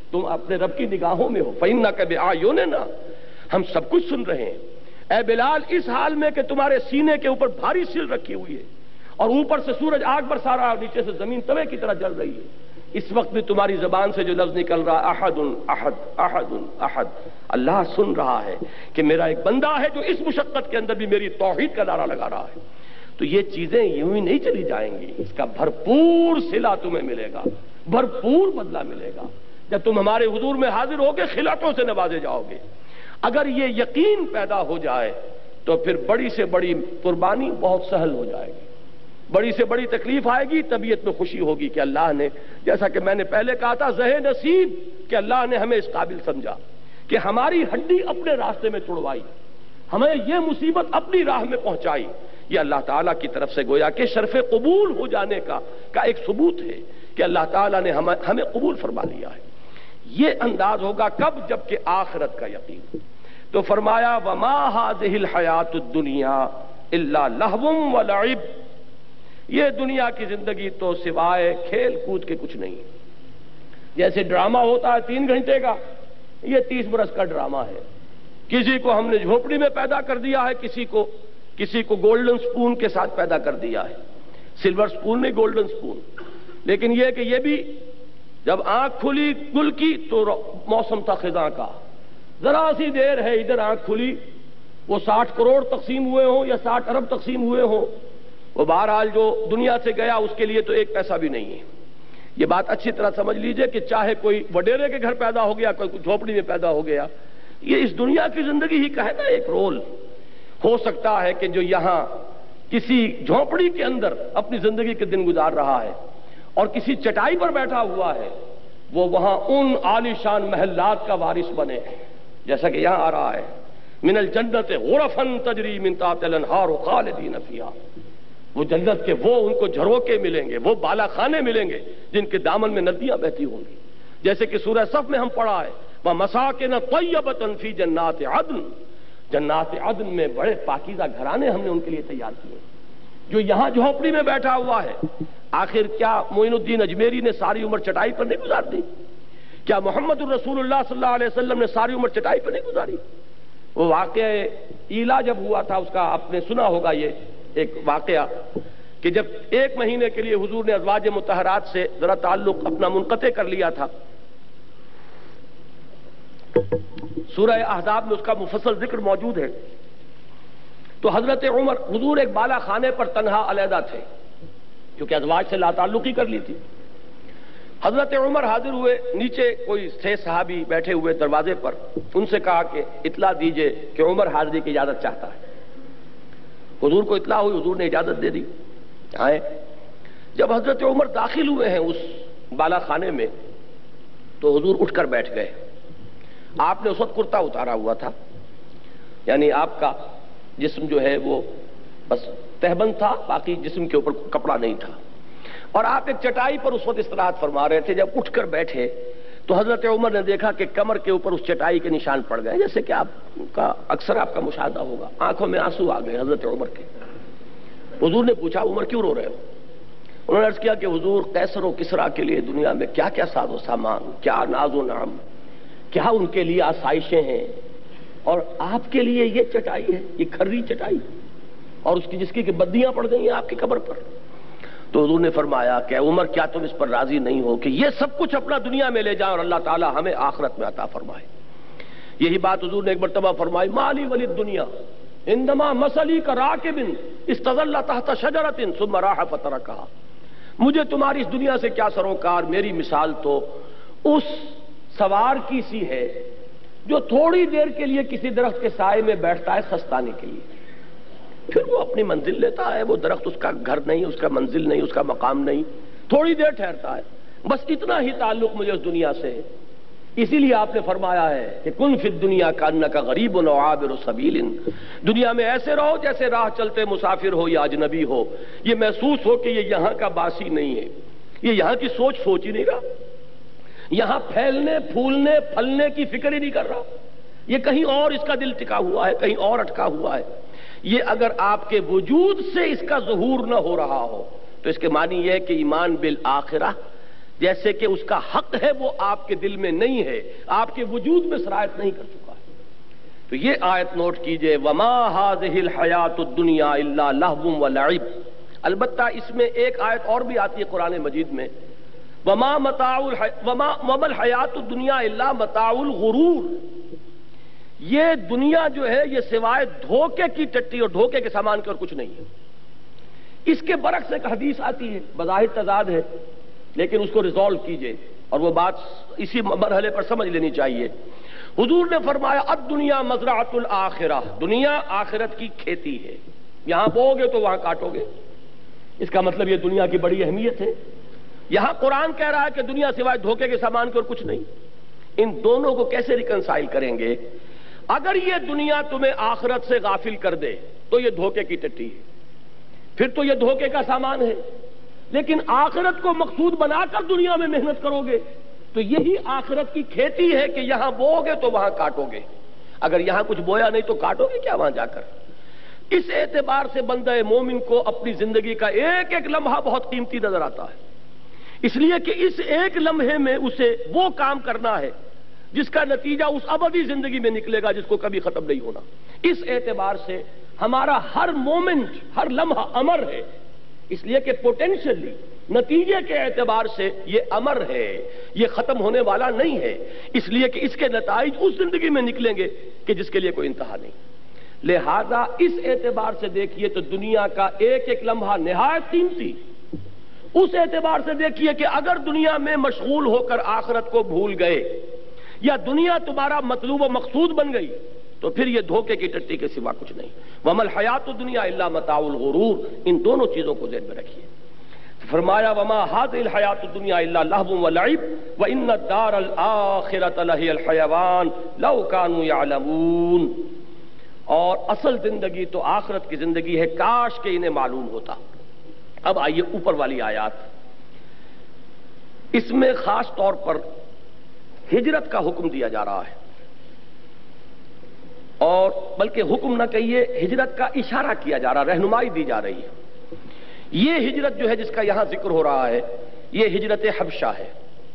Speaker 1: تم اپنے رب کی نگاہوں میں ہو. فَإِنَّكَ بِأَعْيُنِنَا، ہم سب کچھ سن رہے ہیں. اے بلال، اس حال میں کہ تمہارے سینے کے اوپر بھاری سل رکھی ہوئی ہے اور اوپر سے سورج آگ برسا رہا اور نیچے سے زمین توے کی طرح جل رہی ہے، اس وقت بھی تمہاری زبان سے جو لفظ نکل رہا احد احد احد احد، اللہ سن رہا ہے کہ میرا ایک بندہ ہے جو اس مشقت کے اندر بھی میری توحید کا نعرہ لگا رہا ہے. تو یہ چیزیں یوں ہی نہیں چلی جائیں گی، اس کا بھرپور صلہ تمہیں ملے گا، بھرپور بدلہ ملے گا. جب تم ہمارے حضور میں حاضر ہوگے خلعتوں سے نوازے جاؤ گے. اگر یہ یقین پیدا ہو جائے تو پھر بڑی سے بڑی قربانی بہت سہل ہو جائے گی، بڑی سے بڑی تکلیف آئے گی، طبیعت میں خوشی ہوگی کہ اللہ نے، جیسا کہ میں نے پہلے کہا تھا، زہ نصیب کہ اللہ نے ہمیں اس قابل سمجھا کہ ہماری ہڈی اپنے راستے میں تڑوائی، ہمیں یہ مصیبت اپنی راہ میں پہنچائی. یہ اللہ تعالیٰ کی طرف سے گویا کہ شرف قبول ہو جانے کا ایک ثبوت ہے کہ اللہ تعالیٰ نے ہمیں قبول فرما لیا ہے. یہ انداز ہوگا کب؟ جب کہ آخرت کا یقین. تو فرمایا وما هذه الحیات الدنیا الا لہو ولعب، یہ دنیا کی زندگی تو سوائے کھیل کود کے کچھ نہیں. جیسے ڈرامہ ہوتا ہے 3 گھنٹے کا، یہ 30 برس کا ڈرامہ ہے. کسی کو ہم نے جھوپڑی میں پیدا کر دیا ہے، کسی کو گولڈن سپون کے ساتھ پیدا کر دیا ہے. سلور سپون نہیں، گولڈن سپون. لیکن یہ کہ یہ بھی جب آنکھ کھلی گل کی تو موسم تھا خزاں کا، ذرا سی دیر ہے ادھر آنکھ کھلی، وہ 60 کروڑ تقسیم ہوئے ہوں یا 60 ارب تقسیم ہوئے ہوں، وہ بہرحال جو دنیا سے گیا اس کے لیے تو ایک پیسہ بھی نہیں ہے. یہ بات اچھی طرح سمجھ لیجئے کہ چاہے کوئی وڈیرے کے گھر پیدا ہو گیا، کوئی جھوپڑی میں پیدا ہو گیا، یہ اس دنیا کی زندگی ہی کا ہے نا ایک رول. ہو سکتا ہے کہ جو یہاں کسی جھوپڑی کے اندر اپنی زندگی کے دن گزار رہا ہے اور کسی چٹائی پر بیٹھا ہوا ہے، وہ وہاں ان عالی شان محلات کا وارث بنے، جیسا کہ یہاں آ رہا ہے من الجنت غرفا تجری من تحتها الانہار خالدین فیہا. وہ جنت کے وہ ان کو جھروکے ملیں گے، وہ بالا خانے ملیں گے جن کے دامن میں ندیاں بہتی ہوں گی. جیسے کہ سورہ صف میں ہم پڑھا ہے وَمَسَاكِنَ طَيِّبَةً فِي جَنَّاتِ عَدْنٍ، جنات عدن میں بڑے پاکیزہ گھرانے ہم نے ان کے لیے تیار کیے. جو یہاں جھونپڑی میں بیٹھا ہوا ہے، آخر کیا معین الدین اجمیری نے ساری عمر چٹائی پر نہیں گزار دی؟ کیا محمد الرسول اللہ صلی اللہ علیہ وسلم نے ساری عمر چٹائی پر نہیں گزاری؟ وہ واقعہ ایلا جب ہوا تھا، اس کا آپ نے سنا ہوگا یہ ایک واقعہ کہ جب 1 مہینے کے لیے حضور نے ازواج مطہرات سے ذرا تعلق اپنا منقطع کر لیا تھا. سورہ احزاب میں اس کا مفصل ذکر موجود ہے. تو حضرت عمر، حضور ایک بالا خانے پر تنہا علیحدہ تھے کیونکہ ازواج سے لا تعلقی کر لی تھی. حضرت عمر حاضر ہوئے، نیچے کوئی 6 صحابی بیٹھے ہوئے دروازے پر، ان سے کہا کہ اطلاع دیجئے کہ عمر حاضری کی اجازت چاہتا ہے. حضور کو اطلاع ہوئی، حضور نے اجازت دے دی، آئے. جب حضرت عمر داخل ہوئے ہیں اس بالا خانے میں تو حضور اٹھ کر بیٹھ گئے. آپ نے اس وقت کرتا اتارا ہوا تھا، یعنی آپ کا جسم جو ہے وہ بس تہبند تھا، باقی جسم کے اوپر کپڑا نہیں تھا. اور آپ ایک چٹائی پر اس وقت استراحت فرما رہے تھے. جب اٹھ کر بیٹھے تو حضرت عمر نے دیکھا کہ کمر کے اوپر اس چٹائی کے نشان پڑ گئے، جیسے کہ آپ کا اکثر آپ کا مشاہدہ ہوگا. آنکھوں میں آنسو آ گئے حضرت عمر کے. حضور نے پوچھا عمر کیوں رو رہے ہو؟ انہوں نے عرض کیا کہ حضور قیصر و کسریٰ کے لیے دنیا میں کیا کیا ساز و سامان، کیا ناز و نعم، کیا ان کے لیے آسائشیں ہیں، اور آپ کے لیے یہ چٹائی ہے، یہ کھری چٹائی، اور اس کی جس کی کہ بدیاں پڑ گئی ہیں آپ کی قبر پر. تو حضور نے فرمایا کہ عمر کیا تم اس پر راضی نہیں ہو کہ یہ سب کچھ اپنا دنیا میں لے جائیں اور اللہ تعالی ہمیں آخرت میں عطا فرمائے. یہی بات حضور نے ایک مرتبہ فرمائی مالی ولی الدنیا انما مثلی کراکب استظل تحت شجرۃ ثم راح فترکھا. مجھے تمہاری اس دنیا سے کیا سروکار، میری مثال تو اس سوار کی سی ہے جو تھوڑی دیر کے لیے کسی درخت کے سائے میں بیٹھتا ہے خستانے کے لیے، پھر وہ اپنی منزل لیتا ہے. وہ درخت اس کا گھر نہیں، اس کا منزل نہیں، اس کا مقام نہیں، تھوڑی دیر ٹھہرتا ہے. بس اتنا ہی تعلق مجھے اس دنیا سے ہے. اسی لیے آپ نے فرمایا ہے کہ کن فی الدنیا کانک غریب و عابر سبیل، دنیا میں ایسے رہو جیسے راہ چلتے مسافر ہو یا اجنبی ہو. یہ محسوس ہو کہ یہ یہاں کا باسی نہیں ہے، یہ یہاں کی سوچ ہی نہیں رہا، یہاں پھیلنے پھولنے پھلنے کی فکر ہی نہیں کر رہا. یہ کہیں اور اس کا دل ٹکا ہوا ہے، کہیں اور اٹکا ہوا ہے. یہ اگر آپ کے وجود سے اس کا ظہور نہ ہو رہا ہو تو اس کے معنی یہ ہے کہ ایمان بالآخرہ جیسے کہ اس کا حق ہے وہ آپ کے دل میں نہیں ہے، آپ کے وجود میں سرایت نہیں کر چکا ہے۔ تو یہ آیت نوٹ کیجئے، وَمَا هَذِهِ الْحَيَاةُ الدُّنْيَا إِلَّا لَهْوٌ وَلَعِبٌ۔ البتہ اس میں ایک آیت اور بھی آتی ہے قرآن مجید میں، وَمَا الْحَيَاةُ الدُّنْيَا إِلَّا مَتَاعُ الْغُرُورِ، یہ دنیا جو ہے یہ سوائے دھوکے کی ٹٹی اور دھوکے کے سامان کے اور کچھ نہیں ہے۔ اس کے برعکس ایک حدیث آتی ہے، بظاہر تضاد ہے لیکن اس کو ریزالو کیجئے اور وہ بات اسی مرحلے پر سمجھ لینی چاہیے۔ حضور نے فرمایا الدنیا مزرعۃ الآخرہ، دنیا آخرت کی کھیتی ہے، یہاں بو گے تو وہاں کاٹو گے۔ اس کا مطلب یہ دنیا کی بڑی اہمیت ہے۔ یہاں قرآن کہہ رہا ہے کہ دنیا سوائے دھوکے کے سامان کے اور کچھ نہیں۔ ان دونوں کو کیسے ریکنسائل کریں گے؟ اگر یہ دنیا تمہیں آخرت سے غافل کر دے تو یہ دھوکے کی ٹٹی ہے، پھر تو یہ دھوکے کا سامان ہے۔ لیکن آخرت کو مقصود بنا کر دنیا میں محنت کرو گے تو یہی آخرت کی کھیتی ہے کہ یہاں بو گے تو وہاں کاٹو گے۔ اگر یہاں کچھ بویا نہیں تو کاٹو گے کیا وہاں جا کر؟ اس اعتبار سے بندہ مومن کو اپنی زندگی کا ایک ایک لمحہ بہت قیمتی نظر آتا ہے، اس لیے کہ اس ایک لمحے میں اسے وہ کام کرنا ہے جس کا نتیجہ اس ابدی زندگی میں نکلے گا، جس کو کبھی ختم نہیں ہونا۔ اس اعتبار سے ہمارا ہر مومنٹ، ہر لمحہ امر ہے، اس لیے کہ پوٹینشلی نتیجے کے اعتبار سے یہ امر ہے، یہ ختم ہونے والا نہیں ہے، اس لیے کہ اس کے نتائج اس زندگی میں نکلیں گے کہ جس کے لیے کوئی انتہا نہیں۔ لہذا اس اعتبار سے دیکھیے تو دنیا کا ایک ایک لمحہ نہایت قیمتی۔ اس اعتبار سے دیکھیے کہ اگر دنیا میں مشغول ہو کر آخرت کو بھول گئے یا دنیا تمہارا مطلوب و مقصود بن گئی تو پھر یہ دھوکے کی ٹٹی کے سوا کچھ نہیں۔ وَمَا الْحَيَاةُ الدُّنْيَا إِلَّا مَتَاعُ الْغُرُورِ، ان دونوں چیزوں کو ذہن میں رکھیے۔ فرمایا وَمَا هَذِهِ الْحَيَاةُ الدُّنْيَا إِلَّا لَهْوٌ وَلَعِبٌ وَإِنَّ الدَّارَ الْآخِرَةَ لَهِيَ الْحَيَوَانُ لَوْ كَانُوا يَعْلَمُونَ، اور اصل زندگی تو آخرت کی زندگی ہے، کاش کہ انہیں معلوم ہوتا۔ اب آئیے اوپر والی آیات، اس میں خاص طور پر ہجرت کا حکم دیا جا رہا ہے، اور بلکہ حکم نہ کہیے ہجرت کا اشارہ کیا جا رہا، رہنمائی دی جا رہی ہے۔ یہ ہجرت جو ہے جس کا یہاں ذکر ہو رہا ہے یہ ہجرت حبشہ ہے۔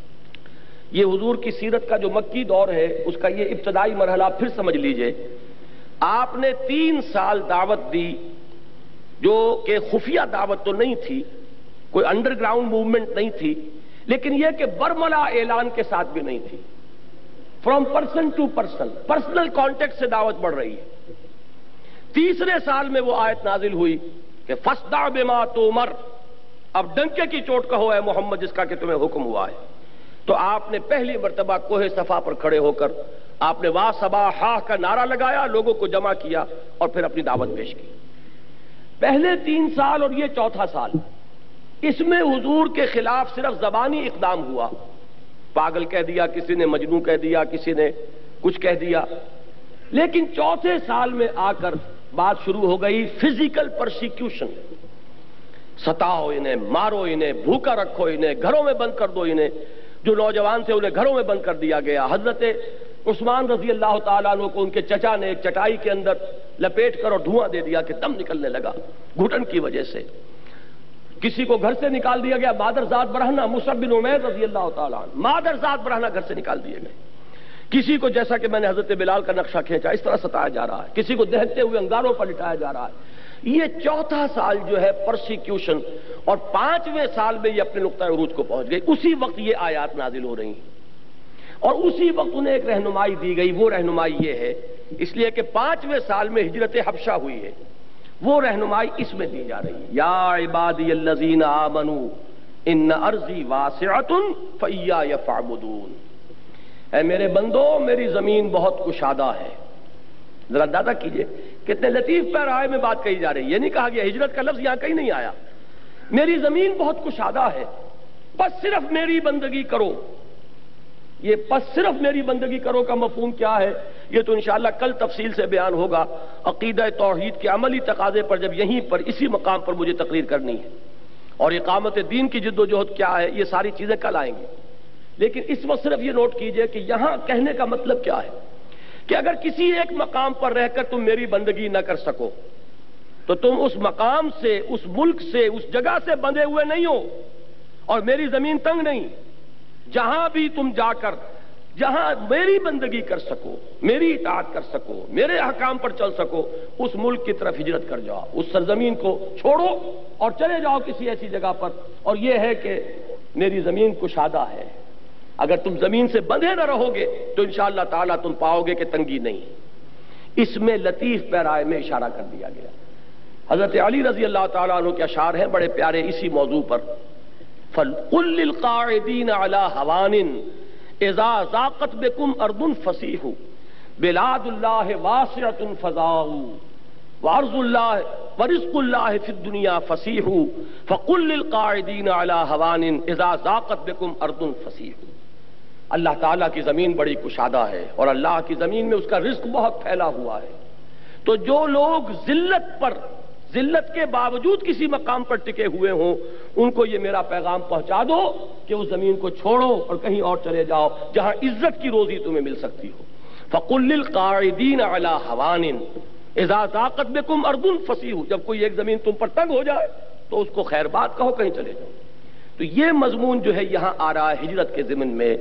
Speaker 1: یہ حضور کی سیرت کا جو مکی دور ہے اس کا یہ ابتدائی مرحلہ پھر سمجھ لیجئے۔ آپ نے 3 سال دعوت دی، جو کہ خفیہ دعوت تو نہیں تھی، کوئی انڈر گراؤنڈ موومنٹ نہیں تھی، لیکن یہ کہ برملا اعلان کے ساتھ بھی نہیں تھی۔ From person to person, personal contact سے دعوت بڑھ رہی ہے۔ تیسرے سال میں وہ آیت نازل ہوئی کہ فَاصْدَعْ بِمَا تُؤْمَرْ، اب ڈنکے کی چوٹ کہو اے محمد جس کا کہ تمہیں حکم ہوا ہے۔ تو آپ نے پہلی مرتبہ کوہ صفا پر کھڑے ہو کر آپ نے وا صباحا کا نعرہ لگایا، لوگوں کو جمع کیا اور پھر اپنی دعوت پیش کی۔ پہلے 3 سال اور یہ چوتھا سال، اس میں حضور کے خلاف صرف زبانی اقدام ہوا، پاگل کہہ دیا کسی نے، مجنون کہہ دیا کسی نے، کچھ کہہ دیا۔ لیکن چوتھے سال میں آ کر بات شروع ہو گئی فزیکل پرسیکیوشن، ستاؤ انہیں، مارو انہیں، بھوکا رکھو انہیں، گھروں میں بند کر دو انہیں۔ جو نوجوان تھے انہیں گھروں میں بند کر دیا گیا۔ حضرت عثمان رضی اللہ تعالیٰ عنہ کو ان کے چچا نے ایک چٹائی کے اندر لپیٹ کر اور دھواں دے دیا کہ دم نکلنے لگا گھٹن کی وجہ سے۔ کسی کو گھر سے نکال دیا گیا، مادرزاد برہنہ مصعب بن عمیر رضی اللہ تعالیٰ عنہ، مادرزاد برہنہ گھر سے نکال دیے گئے۔ کسی کو جیسا کہ میں نے حضرت بلال کا نقشہ کھینچا اس طرح ستایا جا رہا ہے، کسی کو دہتے ہوئے انگاروں پر لٹایا جا رہا ہے۔ یہ چوتھا سال جو ہے پرسیکیوشن، اور 5ویں سال میں یہ اپنے نقطۂ عروج کو پہنچ گئی۔ اسی وقت یہ آیات نازل ہو رہی ہیں اور اسی وقت انہیں ایک رہنمائی دی گئی۔ وہ رہنمائی یہ ہے، اس لیے کہ 5ویں سال میں ہجرت حبشہ ہوئی ہے، وہ رہنمائی اس میں دی جا رہی ہے۔ یا عبادی الذین آمنوا ان ارضی واسعۃ فایای فاعبدون، اے میرے بندو میری زمین بہت کشادہ ہے۔ ذرا اندازہ کیجئے کتنے لطیف پیرائے میں بات کہی جا رہی ہے۔ یہ نہیں کہا گیا، ہجرت کا لفظ یہاں کہیں نہیں آیا، میری زمین بہت کشادہ ہے، بس صرف میری بندگی کرو۔ یہ بس صرف میری بندگی کرو کا مفہوم کیا ہے یہ تو انشاءاللہ کل تفصیل سے بیان ہوگا۔ عقیدہ توحید کے عملی تقاضے پر جب یہیں پر اسی مقام پر مجھے تقریر کرنی ہے، اور اقامت دین کی جد و جہد کیا ہے، یہ ساری چیزیں کل آئیں گی۔ لیکن اس وقت صرف یہ نوٹ کیجئے کہ یہاں کہنے کا مطلب کیا ہے کہ اگر کسی ایک مقام پر رہ کر تم میری بندگی نہ کر سکو تو تم اس مقام سے، اس ملک سے، اس جگہ سے بندھے ہوئے نہیں ہو، اور میری زمین تنگ نہیں، جہاں بھی تم جا کر جہاں میری بندگی کر سکو، میری اطاعت کر سکو، میرے احکام پر چل سکو، اس ملک کی طرف ہجرت کر جاؤ، اس سرزمین کو چھوڑو اور چلے جاؤ کسی ایسی جگہ پر۔ اور یہ ہے کہ میری زمین کشادہ ہے، اگر تم زمین سے بندھے نہ رہو گے تو انشاءاللہ تعالیٰ تم پاؤ گے کہ تنگی نہیں۔ اس میں لطیف پیرائے میں اشارہ کر دیا گیا۔ حضرت علی رضی اللہ تعالیٰ عنہ کے اشعار ہیں بڑے پیارے اسی موضوع پر۔ فَقُلْ لِلْقَاعِدِينَ عَلَىٰ هَوَانٍ اِذَا ضَاقَتْ بِكُمْ أَرْضٌ فَسِیحُوا بِلَادُ اللَّهِ وَاسِعَةٌ فَضَاءُوا وَأَرْضُ اللَّهِ وَرِزْقُ اللَّهِ فِي الدُّنْيَا فَسِیحُوا فَقُلْ لِلْقَاعِدِينَ عَلَىٰ هَوَانٍ اِذَا ضَاقَتْ بِكُمْ أَرْضٌ فَسِیحُوا۔ اللہ تعالیٰ کی زمین بڑی کشادہ ہے اور اللہ کی زمین میں اس کا رزق بہت پھیلا ہوا ہے، تو جو لوگ ذلت کے باوجود کسی مقام پر ٹکے ہوئے ہوں ان کو یہ میرا پیغام پہنچا دو کہ اس زمین کو چھوڑو اور کہیں اور چلے جاؤ جہاں عزت کی روزی تمہیں مل سکتی ہو۔ فَقُلْ لِلْقَاعِدِينَ عَلَىٰ هَوَانٍ اِذَا ضَاقَتْ بِكُمْ أَرْضٌ فَسِیحُوا، جب کوئی ایک زمین تم پر تنگ ہو جائے تو اس کو خیر بات کہو، کہیں چلے جاؤ۔ تو یہ مضمون جو ہے یہاں آ رہا ہے ہجرت کے ضمن میں،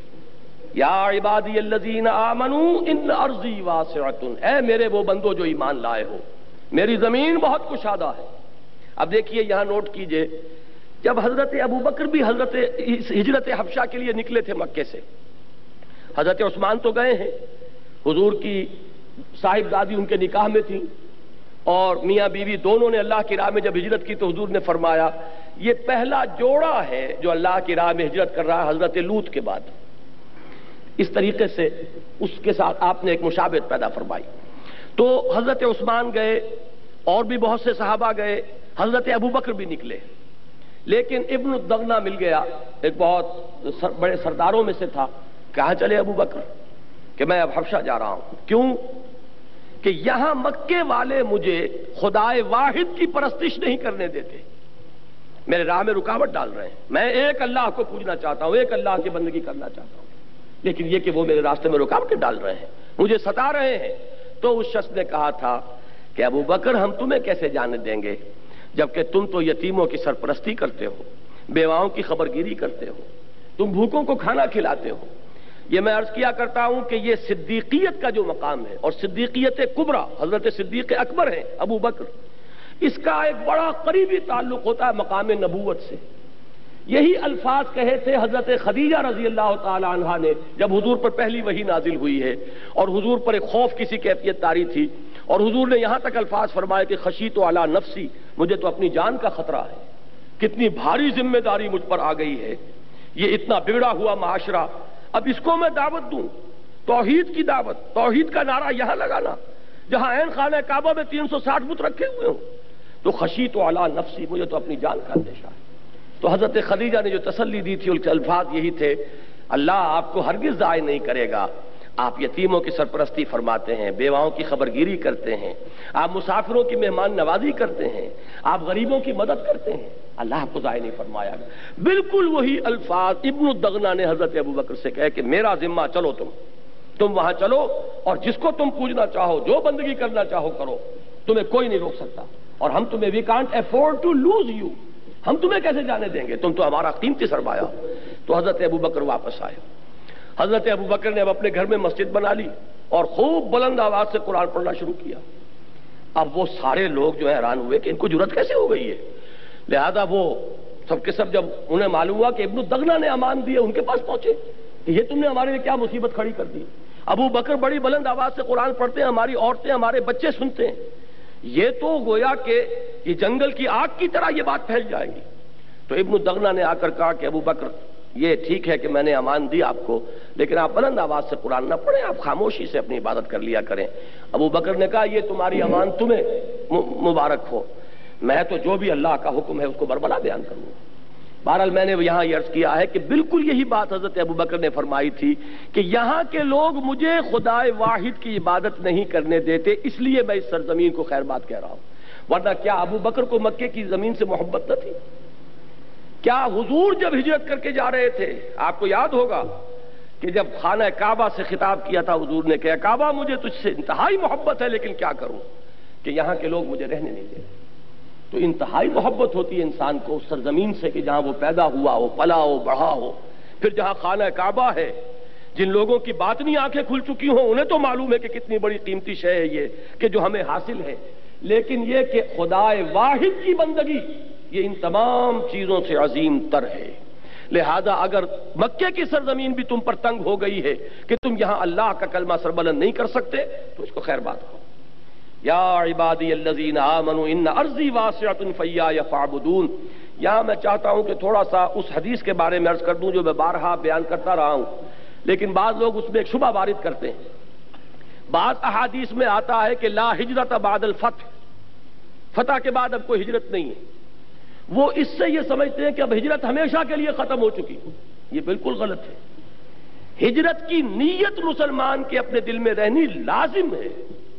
Speaker 1: یا عبادی الذین آمنوا ان ارضی واسعۃ، اے میرے وہ بندو جو ایمان لائے ہو، میری زمین بہت کشادہ ہے۔ اب دیکھیے یہاں نوٹ کیجئے، جب حضرت ابو بکر بھی ہجرت حبشہ کے لیے نکلے تھے مکے سے، حضرت عثمان تو گئے ہیں، حضور کی صاحبزادی ان کے نکاح میں تھی اور میاں بیوی دونوں نے اللہ کی راہ میں جب ہجرت کی تو حضور نے فرمایا یہ پہلا جوڑا ہے جو اللہ کی راہ میں ہجرت کر رہا ہے حضرت لوط کے بعد۔ اس طریقے سے اس کے ساتھ آپ نے ایک مشابہت پیدا فرمائی۔ تو حضرت عثمان گئے اور بھی بہت سے صحابہ گئے، حضرت ابو بکر بھی نکلے، لیکن ابن الدغنہ مل گیا، ایک بہت بڑے سرداروں میں سے تھا۔ کہاں چلے ابو بکر؟ کہ میں اب حبشہ جا رہا ہوں۔ کیوں؟ کہ یہاں مکے والے مجھے خدائے واحد کی پرستش نہیں کرنے دیتے، میرے راہ میں رکاوٹ ڈال رہے ہیں۔ میں ایک اللہ کو پوجنا چاہتا ہوں، ایک اللہ کی بندگی کرنا چاہتا ہوں، لیکن یہ کہ وہ میرے راستے میں رکاوٹیں ڈال رہے ہیں، مجھے ستا رہے ہیں۔ تو اس شخص نے کہا تھا کہ ابو بکر ہم تمہیں کیسے جانے دیں گے جبکہ تم تو یتیموں کی سرپرستی کرتے ہو، بیواؤں کی خبرگیری کرتے ہو، تم بھوکوں کو کھانا کھلاتے ہو۔ یہ میں عرض کیا کرتا ہوں کہ یہ صدیقیت کا جو مقام ہے اور صدیقیت کبریٰ حضرت صدیق اکبر ہیں ابو بکر، اس کا ایک بڑا قریبی تعلق ہوتا ہے مقام نبوت سے۔ یہی الفاظ کہے تھے حضرت خدیجہ رضی اللہ تعالی عنہا نے جب حضور پر پہلی وحی نازل ہوئی ہے اور حضور پر ایک خوف کسی کیفیت طاری تھی، اور حضور نے یہاں تک الفاظ فرمائے کہ خشیت علی نفسی، مجھے تو اپنی جان کا خطرہ ہے، کتنی بھاری ذمہ داری مجھ پر آ گئی ہے، یہ اتنا بگڑا ہوا معاشرہ، اب اس کو میں دعوت دوں، توحید کی دعوت، توحید کا نعرہ یہاں لگانا جہاں عین خانہ کعبہ میں 360 بت رکھے ہوئے ہوں، تو خشیت علی نفسی، مجھے تو اپنی جان کا اندیشہ ہے۔ تو حضرت خدیجہ نے جو تسلی دی تھی ان کے الفاظ یہی تھے، اللہ آپ کو ہرگز ضائع نہیں کرے گا، آپ یتیموں کی سرپرستی فرماتے ہیں، بیواؤں کی خبرگیری کرتے ہیں، آپ مسافروں کی مہمان نوازی کرتے ہیں، آپ غریبوں کی مدد کرتے ہیں، اللہ آپ کو ضائع نہیں فرمایا گا۔ بالکل وہی الفاظ ابن الدغنہ نے حضرت ابو بکر سے کہے کہ میرا ذمہ، چلو تم وہاں چلو اور جس کو تم پوجنا چاہو، جو بندگی کرنا چاہو کرو، تمہیں کوئی نہیں روک سکتا، اور ہم تمہیں we can't afford to lose you, ہم تمہیں کیسے جانے دیں گے، تم تو ہمارا قیمتی سرمایہ ہو۔ تو حضرت ابو بکر واپس آئے۔ حضرت ابو بکر نے اب اپنے گھر میں مسجد بنا لی اور خوب بلند آواز سے قرآن پڑھنا شروع کیا۔ اب وہ سارے لوگ جو حیران ہوئے کہ ان کو جرأت کیسے ہو گئی ہے، لہذا وہ سب کے سب جب انہیں معلوم ہوا کہ ابن الدغنہ نے امان دی ہے، ان کے پاس پہنچے کہ یہ تم نے ہمارے لیے کیا مصیبت کھڑی کر دی، ابو بکر بڑی بلند آواز سے قرآن پڑھتے ہیں، ہماری عورتیں ہمارے بچے سنتے ہیں، یہ تو گویا کہ یہ جنگل کی آگ کی طرح یہ بات پھیل جائے گی۔ تو ابن الدغنہ نے آ کر کہا کہ ابو بکر یہ ٹھیک ہے کہ میں نے امان دی آپ کو، لیکن آپ بلند آواز سے قرآن نہ پڑھیں، آپ خاموشی سے اپنی عبادت کر لیا کریں۔ ابو بکر نے کہا یہ تمہاری امان تمہیں مبارک ہو، میں تو جو بھی اللہ کا حکم ہے اس کو بربلا بیان کروں گا۔ بہرحال میں نے یہاں یہ عرض کیا ہے کہ بالکل یہی بات حضرت ابو بکر نے فرمائی تھی کہ یہاں کے لوگ مجھے خدائے واحد کی عبادت نہیں کرنے دیتے، اس لیے میں اس سرزمین کو خیر بات کہہ رہا ہوں، ورنہ کیا ابو بکر کو مکے کی زمین سے محبت نہ تھی؟ کیا حضور جب ہجرت کر کے جا رہے تھے، آپ کو یاد ہوگا کہ جب خانہ کعبہ سے خطاب کیا تھا حضور نے کہا کعبہ مجھے تجھ سے انتہائی محبت ہے، لیکن کیا کروں کہ یہاں کے لوگ مجھے رہنے نہیں دے رہے۔ تو انتہائی محبت ہوتی ہے انسان کو اس سرزمین سے کہ جہاں وہ پیدا ہوا ہو، پلا ہو، بڑھا ہو، پھر جہاں خانہ کعبہ ہے، جن لوگوں کی باطنی آنکھیں کھل چکی ہوں انہیں تو معلوم ہے کہ کتنی بڑی قیمتی شے ہے یہ کہ جو ہمیں حاصل ہے، لیکن یہ کہ خدائے واحد کی بندگی یہ ان تمام چیزوں سے عظیم تر ہے۔ لہذا اگر مکے کی سرزمین بھی تم پر تنگ ہو گئی ہے کہ تم یہاں اللہ کا کلمہ سربلند نہیں کر سکتے تو اس کو خیر بات کہو۔ یا عبادی الذین آمنوا ان ارضی واسعۃ فایای فاعبدون۔ یہاں میں چاہتا ہوں کہ تھوڑا سا اس حدیث کے بارے میں عرض کر دوں جو میں بارہا بیان کرتا رہا ہوں، لیکن بعض لوگ اس میں ایک شبہ وارد کرتے ہیں۔ بعض احادیث میں آتا ہے کہ لا ہجرت بعد الفتح، فتح کے بعد اب کوئی ہجرت نہیں ہے۔ وہ اس سے یہ سمجھتے ہیں کہ اب ہجرت ہمیشہ کے لیے ختم ہو چکی، یہ بالکل غلط ہے۔ ہجرت کی نیت مسلمان کے اپنے دل میں رہنی لازم ہے،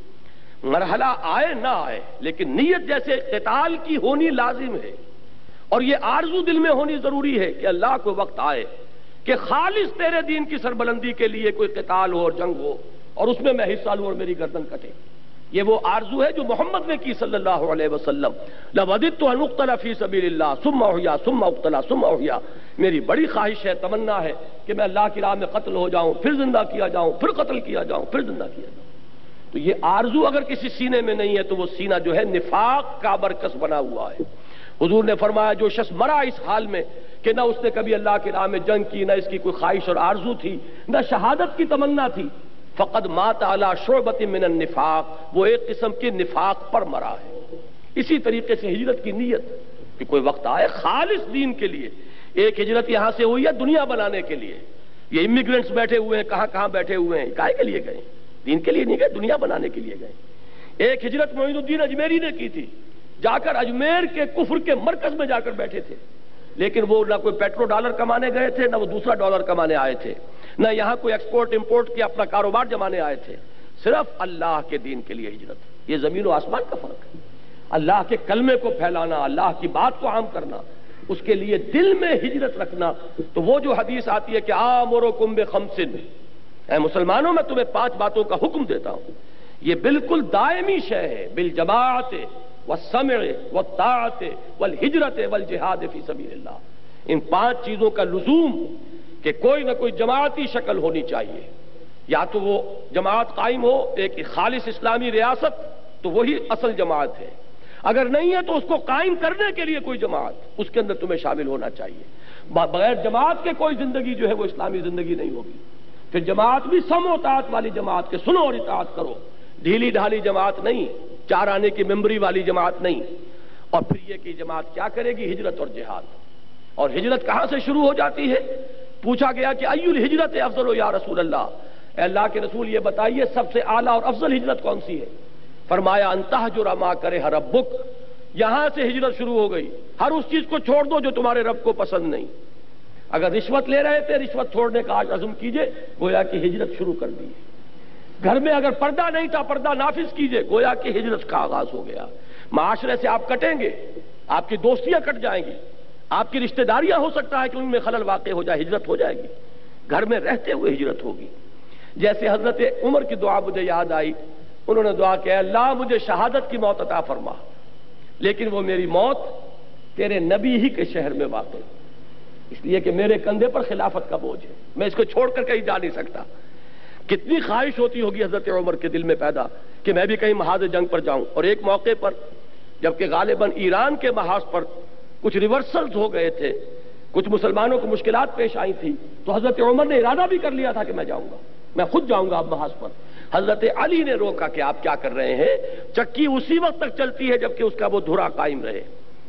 Speaker 1: مرحلہ آئے نہ آئے لیکن نیت جیسے قتال کی ہونی لازم ہے، اور یہ آرزو دل میں ہونی ضروری ہے کہ اللہ کو وقت آئے کہ خالص تیرے دین کی سربلندی کے لیے کوئی قتال ہو اور جنگ ہو اور اس میں حصہ لوں اور میری گردن کٹے۔ یہ وہ آرزو ہے جو محمد نے کی صلی اللہ علیہ وسلم، لَوَدِدْتُ أَنْ أُقْتَلَ فِي سَبِيلِ اللَّهِ ثُمَّ أُحْيَا ثُمَّ أُقْتَلَ ثُمَّ أُحْيَا۔ میری بڑی خواہش ہے، تمنا ہے کہ میں اللہ کی راہ میں قتل ہو جاؤں، پھر زندہ کیا جاؤں، پھر قتل کیا جاؤں، پھر زندہ کیا جاؤں۔ تو یہ آرزو اگر کسی سینے میں نہیں ہے تو وہ سینہ جو ہے نفاق کا برکس بنا ہوا ہے۔ حضور نے فرمایا جو شخص مرا اس حال میں کہ نہ اس نے کبھی اللہ کی راہ میں جنگ کی، نہ اس کی کوئی خواہش اور آرزو تھی، نہ شہادت کی تمنا تھی، فقد مات علی شعبۃ من النفاق، وہ ایک قسم کے نفاق پر مرا ہے۔ اسی طریقے سے ہجرت کی نیت کہ کوئی وقت آئے خالص دین کے لیے۔ ایک ہجرت یہاں سے ہوئی ہے دنیا بنانے کے لیے، یہ امیگرینٹس بیٹھے ہوئے ہیں کہاں کہاں بیٹھے ہوئے ہیں، کائے کے لیے گئے؟ دین کے لیے نہیں گئے، دنیا بنانے کے لیے گئے۔ ایک ہجرت معین الدین اجمیری نے کی تھی، جا کر اجمیر کے کفر کے مرکز میں جا کر بیٹھے تھے، لیکن وہ نہ کوئی پیٹرو ڈالر کمانے گئے تھے، نہ وہ دوسرا ڈالر کمانے آئے تھے، نہ یہاں کوئی ایکسپورٹ امپورٹ کے اپنا کاروبار جمانے آئے تھے، صرف اللہ کے دین کے لیے ہجرت۔ یہ زمین و آسمان کا فرق ہے، اللہ کے کلمے کو پھیلانا، اللہ کی بات کو عام کرنا، اس کے لیے دل میں ہجرت رکھنا۔ تو وہ جو حدیث آتی ہے کہ آمرکم بخمس، اے مسلمانوں میں تمہیں 5 باتوں کا حکم دیتا ہوں، یہ بالکل دائمی شے ہے، بالجماعت والسمع والطاعت والہجرت والجہاد فی سبیل اللہ۔ ان 5 چیزوں کا لزوم کہ کوئی نہ کوئی جماعتی شکل ہونی چاہیے، یا تو وہ جماعت قائم ہو ایک خالص اسلامی ریاست تو وہی اصل جماعت ہے، اگر نہیں ہے تو اس کو قائم کرنے کے لیے کوئی جماعت، اس کے اندر تمہیں شامل ہونا چاہیے۔ بغیر جماعت کے کوئی زندگی جو ہے وہ اسلامی زندگی نہیں ہوگی۔ پھر جماعت بھی سم و اطاعت والی جماعت کے سنو اور اطاعت کرو، ڈھیلی ڈھالی جماعت نہیں، 4 آنے کی ممبری والی جماعت نہیں۔ اور پھر یہ کہ جماعت کیا کرے گی؟ ہجرت اور جہاد۔ اور ہجرت کہاں سے شروع ہو جاتی ہے؟ پوچھا گیا کہ ای الہجرت افضل یا رسول اللہ، اے اللہ کے رسول یہ بتائیے سب سے اعلیٰ اور افضل ہجرت کون سی ہے؟ فرمایا ان تہجر ما کرہ ربک، یہاں سے ہجرت شروع ہو گئی، ہر اس چیز کو چھوڑ دو جو تمہارے رب کو پسند نہیں۔ اگر رشوت لے رہے تھے رشوت چھوڑنے کا آج عزم کیجئے، گویا کہ ہجرت شروع کر دی ہے۔ گھر میں اگر پردہ نہیں تھا پردہ نافذ کیجئے، گویا کہ ہجرت کا آغاز ہو گیا۔ معاشرے سے آپ کٹیں گے، آپ کی دوستیاں کٹ جائیں گی، آپ کی رشتہ داریاں ہو سکتا ہے کہ ان میں خلل واقع ہو جائے، ہجرت ہو جائے گی۔ گھر میں رہتے ہوئے ہجرت ہوگی۔ جیسے حضرت عمر کی دعا مجھے یاد آئی، انہوں نے دعا کہ اللہ مجھے شہادت کی موت عطا فرما، لیکن وہ میری موت تیرے نبی ہی کے شہر میں واقع، اس لیے کہ میرے کندھے پر خلافت کا بوجھ ہے، میں اس کو چھوڑ کر کہیں جا نہیں سکتا۔ کتنی خواہش ہوتی ہوگی حضرت عمر کے دل میں پیدا کہ میں بھی کہیں محاذ جنگ پر جاؤں۔ اور ایک موقع پر جبکہ غالباً ایران کے محاذ پر کچھ ریورسلز ہو گئے تھے، کچھ مسلمانوں کو مشکلات پیش آئی تھی، تو حضرت عمر نے ارادہ بھی کر لیا تھا کہ میں جاؤں گا، میں خود جاؤں گا اب محاذ پر۔ حضرت علی نے روکا کہ آپ کیا کر رہے ہیں؟ چکی اسی وقت تک چلتی ہے جبکہ اس کا وہ دھرا قائم رہے،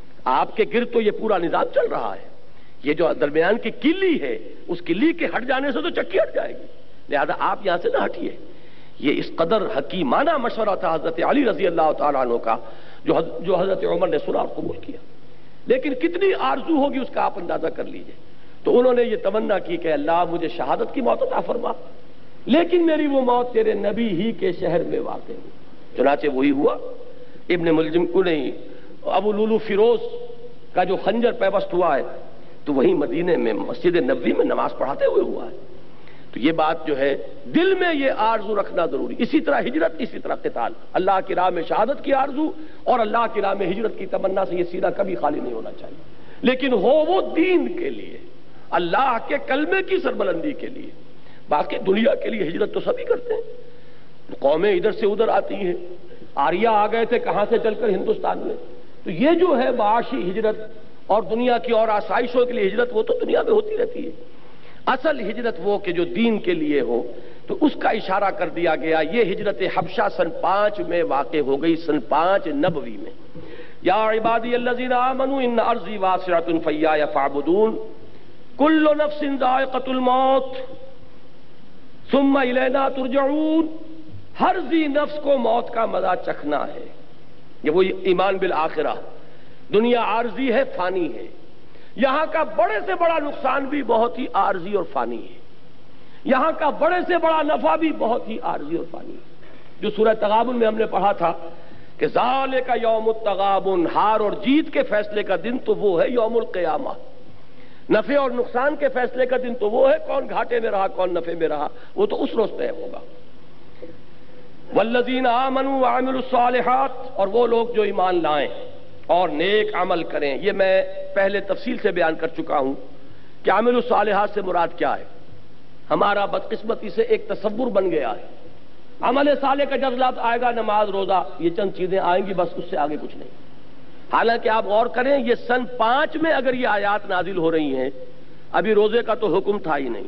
Speaker 1: آپ کے گرد تو یہ پورا نظام چل رہا ہے، یہ جو درمیان کی کلی ہے اس کلی کے ہٹ جانے سے تو چکی ہٹ جائے گی، لہذا آپ یہاں سے نہ ہٹیے۔ یہ اس قدر حکیمانہ مشورہ تھا حضرت علی رضی اللہ تعالیٰ عنہ کا جو حضرت عمر نے سنا اور قبول کیا۔ لیکن کتنی آرزو ہوگی اس کا آپ اندازہ کر لیجئے۔ تو انہوں نے یہ تمنا کی کہ اللہ مجھے شہادت کی موت عطا فرما، لیکن میری وہ موت تیرے نبی ہی کے شہر میں واقع ہو۔ چنانچہ وہی ہوا۔ ابن ملجم کو نہیں، ابو لولو فیروز کا جو خنجر پیوست ہوا ہے تو وہی مدینے میں مسجد نبوی میں نماز پڑھاتے ہوئے ہوا ہے۔ تو یہ بات جو ہے دل میں یہ آرزو رکھنا ضروری۔ اسی طرح ہجرت، اسی طرح قتال، اللہ کی راہ میں شہادت کی آرزو اور اللہ کی راہ میں ہجرت کی تمنا سے یہ سینہ کبھی خالی نہیں ہونا چاہیے، لیکن ہو وہ دین کے لیے، اللہ کے کلمے کی سربلندی کے لیے. باقی دنیا کے لیے ہجرت تو سبھی کرتے ہیں. قومیں ادھر سے ادھر آتی ہیں. آریہ آ گئے تھے کہاں سے چل کر ہندوستان میں. تو یہ جو ہے معاشی ہجرت اور دنیا کی اور آسائشوں کے لیے ہجرت وہ تو دنیا میں ہوتی رہتی ہے. اصل ہجرت وہ کہ جو دین کے لیے ہو. تو اس کا اشارہ کر دیا گیا. یہ ہجرت حبشہ سن 5 میں واقع ہو گئی, سن 5 نبوی میں. یا عبادی الذین آمنوا ان ارضی واسعۃ فایای فاعبدون کل نفس ذائقۃ الموت ثم الینا ترجعون. ہر ذی نفس کو موت کا مزہ چکھنا ہے. یہ وہی ایمان بالآخرہ. دنیا عارضی ہے, فانی ہے. یہاں کا بڑے سے بڑا نقصان بھی بہت ہی عارضی اور فانی ہے. یہاں کا بڑے سے بڑا نفع بھی بہت ہی عارضی اور فانی ہے. جو سورہ تغابن میں ہم نے پڑھا تھا کہ ذالک یوم التغابن, ہار اور جیت کے فیصلے کا دن تو وہ ہے یوم القیامہ. نفع اور نقصان کے فیصلے کا دن تو وہ ہے, کون گھاٹے میں رہا کون نفع میں رہا, وہ تو اس روز طے ہوگا. والذین آمنوا وعملوا الصالحات, اور وہ لوگ جو ایمان لائیں اور نیک عمل کریں. یہ میں پہلے تفصیل سے بیان کر چکا ہوں کہ عمل الصالحات سے مراد کیا ہے. ہمارا بدقسمتی سے ایک تصور بن گیا ہے عمل صالح کا جب لفظ آئے گا نماز روزہ یہ چند چیزیں آئیں گی بس, اس سے آگے کچھ نہیں. حالانکہ آپ غور کریں یہ سن 5 میں اگر یہ آیات نازل ہو رہی ہیں, ابھی روزے کا تو حکم تھا ہی نہیں.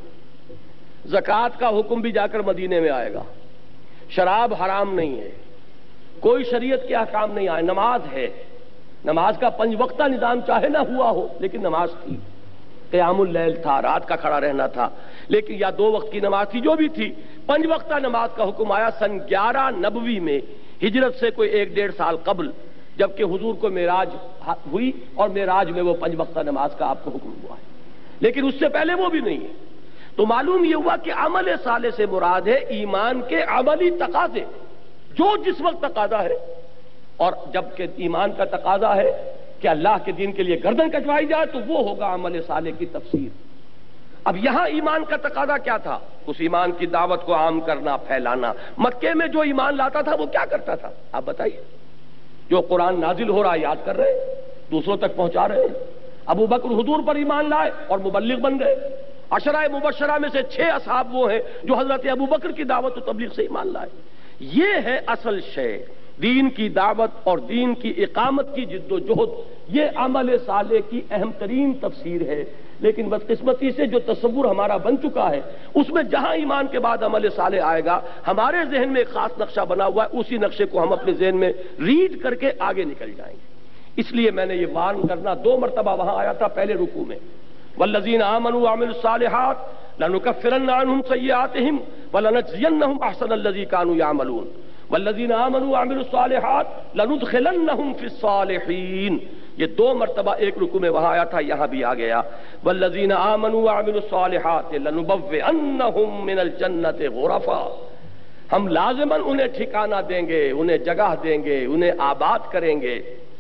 Speaker 1: زکوٰۃ کا حکم بھی جا کر مدینے میں آئے گا. شراب حرام نہیں ہے, کوئی شریعت کے احکام نہیں آئے. نماز ہے, نماز کا 5 وقتہ نظام چاہے نہ ہوا ہو لیکن نماز تھی. قیام اللیل تھا, رات کا کھڑا رہنا تھا, لیکن یا 2 وقت کی نماز تھی, جو بھی تھی. 5 وقتہ نماز کا حکم آیا سن 11 نبوی میں, ہجرت سے کوئی 1-1.5 سال قبل, جبکہ حضور کو معراج ہوئی اور معراج میں وہ 5 وقتہ نماز کا آپ کو حکم ہوا ہے. لیکن اس سے پہلے وہ بھی نہیں ہے. تو معلوم یہ ہوا کہ عمل صالح سے مراد ہے ایمان کے عملی تقاضے, جو جس وقت تقاضا ہے. اور جبکہ ایمان کا تقاضا ہے کہ اللہ کے دین کے لیے گردن کٹوائی جائے تو وہ ہوگا عمل صالح کی تفسیر. اب یہاں ایمان کا تقاضا کیا تھا؟ اس ایمان کی دعوت کو عام کرنا, پھیلانا. مکے میں جو ایمان لاتا تھا وہ کیا کرتا تھا آپ بتائیے؟ جو قرآن نازل ہو رہا یاد کر رہے, دوسروں تک پہنچا رہے ہیں. ابو بکر حضور پر ایمان لائے اور مبلغ بن گئے. عشرہ مبشرہ میں سے 6 اصحاب وہ ہیں جو حضرت ابو بکر کی دعوت و تبلیغ سے ایمان لائے. یہ ہے اصل شے, دین کی دعوت اور دین کی اقامت کی جد و جہد. یہ عمل صالح کی اہم ترین تفسیر ہے. لیکن بدقسمتی سے جو تصور ہمارا بن چکا ہے اس میں جہاں ایمان کے بعد عمل صالح آئے گا, ہمارے ذہن میں ایک خاص نقشہ بنا ہوا ہے, اسی نقشے کو ہم اپنے ذہن میں ریڈ کر کے آگے نکل جائیں گے. اس لیے میں نے یہ وارن کرنا 2 مرتبہ وہاں آیا تھا پہلے رکوع میں. والذین آمنوا وعملوا الصالحات لنکفرن عنہم سیئاتہم ولنجزینہم احسن الذی کانوا یعملون والذین آمنوا وعملوا الصالحات لندخلنہم فی الصالحین. یہ 2 مرتبہ ایک رکوع میں وہاں آیا تھا, یہاں بھی آ گیا. والذین آمنوا وعملوا الصالحات لنبوئنہم من الجنۃ غرفا. ہم لازماً انہیں ٹھکانہ دیں گے, انہیں جگہ دیں گے, انہیں آباد کریں گے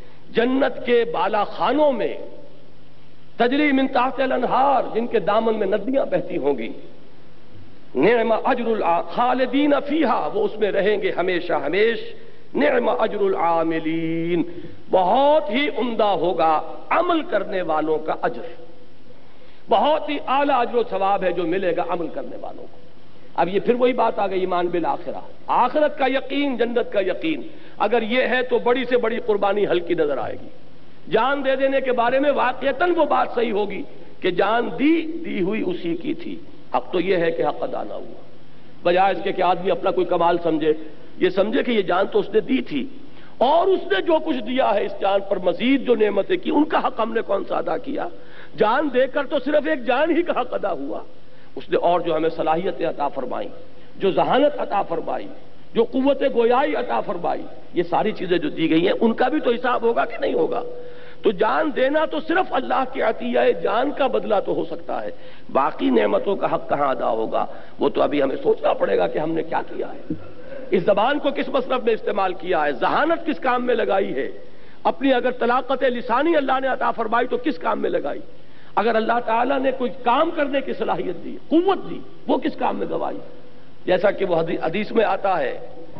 Speaker 1: جنت کے بالا خانوں میں, تجری من تحت الانہار, جن کے دامن میں ندیاں بہتی ہوں گی. نعم اجر الخالدین فیہا, وہ اس میں رہیں گے ہمیشہ ہمیش. نعم اجر العاملین, بہت ہی عمدہ ہوگا عمل کرنے والوں کا اجر. بہت ہی اعلیٰ اجر و ثواب ہے جو ملے گا عمل کرنے والوں کو. اب یہ پھر وہی بات آ گئی ایمان بالآخرہ, آخرت کا یقین, جنت کا یقین. اگر یہ ہے تو بڑی سے بڑی قربانی ہلکی نظر آئے گی. جان دے دینے کے بارے میں واقعتاً وہ بات صحیح ہوگی کہ جان دی ہوئی اسی کی تھی. حق تو یہ ہے کہ حق ادا نہ ہوا, بجائے اس کے کہ آدمی اپنا کوئی کمال سمجھے. یہ سمجھے کہ یہ جان تو اس نے دی تھی, اور اس نے جو کچھ دیا ہے اس جان پر مزید جو نعمتیں کی ان کا حق ہم نے کون سا ادا کیا؟ جان دے کر تو صرف ایک جان ہی کا حق ادا ہوا. اس نے اور جو ہمیں صلاحیتیں عطا فرمائیں, جو ذہانت عطا فرمائی, جو قوت گویائی عطا فرمائی, یہ ساری چیزیں جو دی گئی ہیں ان کا بھی تو حساب ہوگا کہ نہیں ہوگا؟ تو جان دینا تو صرف اللہ کی عطیہ ہے, جان کا بدلہ تو ہو سکتا ہے, باقی نعمتوں کا حق کہاں ادا ہوگا وہ تو ابھی ہمیں سوچنا پڑے گا کہ ہم نے کیا کیا ہے, اس زبان کو کس مصرف میں استعمال کیا ہے, ذہانت کس کام میں لگائی ہے, اپنی اگر طلاقت لسانی اللہ نے عطا فرمائی تو کس کام میں لگائی, اگر اللہ تعالیٰ نے کوئی کام کرنے کی صلاحیت دی, قوت دی, وہ کس کام میں گوائی. جیسا کہ وہ حدیث میں آتا ہے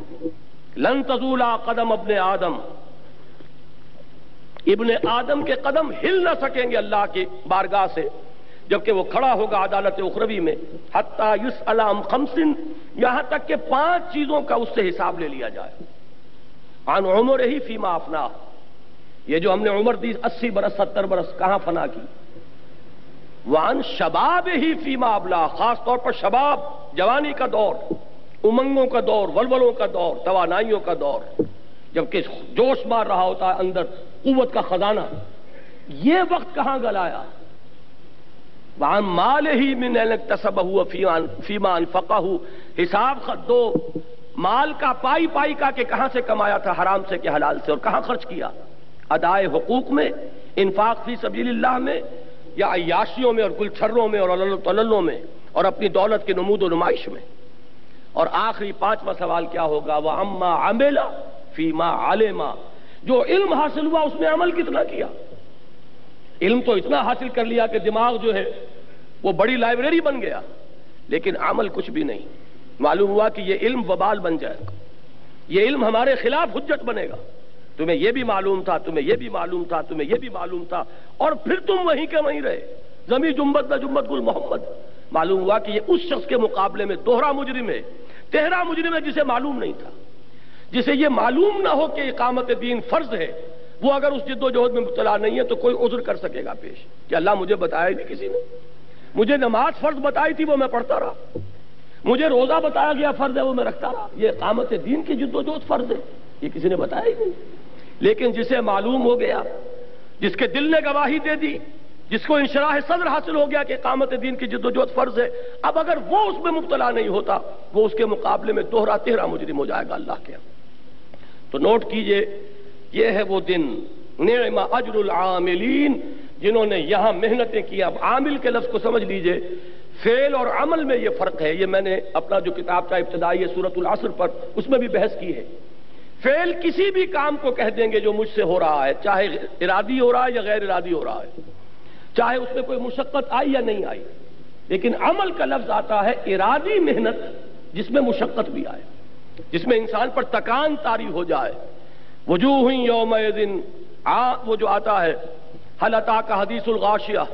Speaker 1: لن تزول قدم ابن آدم, ابن آدم کے قدم ہل نہ سکیں گے اللہ کی بارگاہ سے جبکہ وہ کھڑا ہوگا عدالت اخروی میں، حتی یسأل عن خمس، یہاں تک کہ 5 چیزوں کا اس سے حساب لے لیا جائے۔ عن عمرہ فیما افناہ، یہ جو ہم نے عمر دی 80 برس 70 برس کہاں فنا کی۔ وعن شبابہ فیما ابلاہ، خاص طور پر شباب، جوانی کا دور، امنگوں کا دور، ولولوں کا دور، توانائیوں کا دور، جبکہ جوش مار رہا ہوتا ہے اندر قوت کا خزانہ، یہ وقت کہاں گلایا۔ وعن مالہ من این اکتسبہ فیما انفقہ، حساب دو مال کا پائی پائی کا کہ کہاں سے کمایا تھا، حرام سے کہ حلال سے، اور کہاں خرچ کیا، ادائے حقوق میں، انفاق فی سبیل اللہ میں، یا عیاشیوں میں اور گلچھروں میں اور تللوں میں، اور اپنی دولت کی نمود و نمائش میں۔ اور آخری 5واں سوال کیا ہوگا، وَأَمَّا عَمِلَ فِيمَا عَلِمَ، جو علم حاصل ہوا اس میں عمل کتنا کیا۔ علم تو اتنا حاصل کر لیا کہ دماغ جو ہے وہ بڑی لائبریری بن گیا، لیکن عمل کچھ بھی نہیں۔ معلوم ہوا کہ یہ علم وبال بن جائے گا، یہ علم ہمارے خلاف حجت بنے گا۔ تمہیں یہ بھی معلوم تھا، تمہیں یہ بھی معلوم تھا، تمہیں یہ بھی معلوم تھا، اور پھر تم وہیں کے وہیں رہے، زمیں جنبت نہ جنبت گل محمد۔ معلوم ہوا کہ یہ اس شخص کے مقابلے میں دوہرا مجرم ہے، تہرا مجرم ہے، جسے معلوم نہیں تھا، جسے یہ معلوم نہ ہو کہ اقامت دین فرض ہے، وہ اگر اس جد و جہد میں مبتلا نہیں ہے تو کوئی عذر کر سکے گا پیش کہ اللہ مجھے بتایا نہیں کسی نے، مجھے نماز فرض بتائی تھی وہ میں پڑھتا رہا، مجھے روزہ بتایا گیا فرض ہے وہ میں رکھتا رہا، یہ اقامت دین کی جد و جہد فرض ہے، یہ کسی نے بتایا ہی نہیں۔ لیکن جسے معلوم ہو گیا، جس کے دل نے گواہی دے دی، جس کو انشراح صدر حاصل ہو گیا کہ اقامت دین کی جد و جہد فرض ہے، اب اگر وہ اس میں مبتلا نہیں ہوتا وہ اس کے مقابلے میں دوہرا تہرا مجرم ہو جائے گا اللہ کے۔ تو نوٹ کیجئے، یہ ہے وہ دن، نعم اجر العاملین، جنہوں نے یہاں محنتیں کی۔ اب عامل کے لفظ کو سمجھ لیجئے، فعل اور عمل میں یہ فرق ہے، یہ میں نے اپنا جو کتاب کا ابتدائی ہے سورۃ العصر پر، اس میں بھی بحث کی ہے۔ فعل کسی بھی کام کو کہہ دیں گے جو مجھ سے ہو رہا ہے، چاہے ارادی ہو رہا ہے یا غیر ارادی ہو رہا ہے، چاہے اس میں کوئی مشقت آئی یا نہیں آئی۔ لیکن عمل کا لفظ آتا ہے ارادی محنت جس میں مشقت بھی آئے، جس میں انسان پر تکان طاری ہو جائے۔ وجوہ یومئذ، وہ جو آتا ہے هل اتاک حدیث الغاشیہ،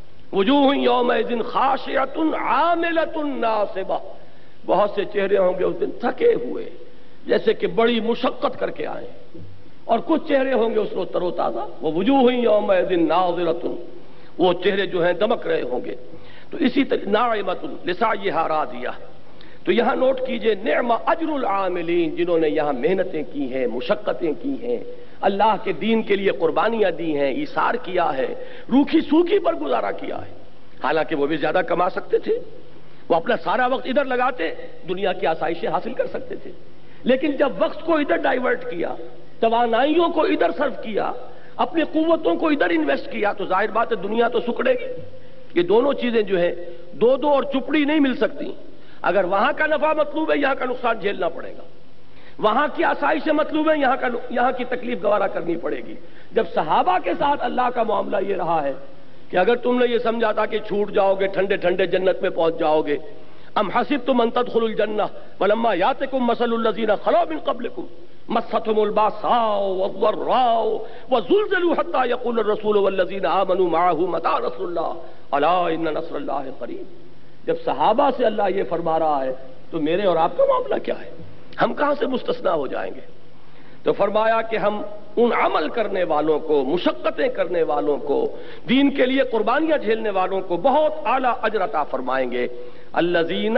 Speaker 1: وجوہ یومئذ خاشعۃ عاملۃ ناصبہ، بہت سے چہرے ہوں گے اس دن تھکے ہوئے جیسے کہ بڑی مشقت کر کے آئے، اور کچھ چہرے ہوں گے اس روز تر و تازہ، وہ وجوہ یومئذ ناظرۃ، وہ چہرے جو ہیں دمک رہے ہوں گے۔ تو اسی طرح ناعمۃ لسعیہا راضیہ، تو یہاں نوٹ کیجئے نعم اجر العاملین، جنہوں نے یہاں محنتیں کی ہیں، مشقتیں کی ہیں، اللہ کے دین کے لیے قربانیاں دی ہیں، ایثار کیا ہے، روکھی سوکھی پر گزارا کیا ہے۔ حالانکہ وہ بھی زیادہ کما سکتے تھے، وہ اپنا سارا وقت ادھر لگاتے، دنیا کی آسائشیں حاصل کر سکتے تھے، لیکن جب وقت کو ادھر ڈائیورٹ کیا، توانائیوں کو ادھر صرف کیا، اپنی قوتوں کو ادھر انویسٹ کیا، تو ظاہر بات ہے دنیا تو سکڑے گی۔ یہ دونوں چیزیں جو ہیں دو دو اور چپڑی نہیں مل سکتی، اگر وہاں کا نفع مطلوب ہے یہاں کا نقصان جھیلنا پڑے گا، وہاں کی آسائشیں مطلوب ہے یہاں کی تکلیف گوارا کرنی پڑے گی۔ جب صحابہ کے ساتھ اللہ کا معاملہ یہ رہا ہے کہ اگر تم نے یہ سمجھا تھا کہ چھوٹ جاؤ گے، ٹھنڈے ٹھنڈے جنت میں پہنچ جاؤ گے، ام حسبتم ان تدخلوا الجنہ ولما یاتکم مثل الذین خلوا من قبلکم مستهم الباساء والضراء وزلزلوا حتى يقول الرسول والذین آمنوا معه متى نصر اللہ الا ان نصر اللہ قریب۔ جب صحابہ سے اللہ یہ فرما رہا ہے تو میرے اور آپ کا معاملہ کیا ہے؟ ہم کہاں سے مستثنا ہو جائیں گے؟ تو فرمایا کہ ہم ان عمل کرنے والوں کو، مشقتیں کرنے والوں کو، دین کے لیے قربانیاں جھیلنے والوں کو بہت اعلیٰ اجر عطا فرمائیں گے۔ الذین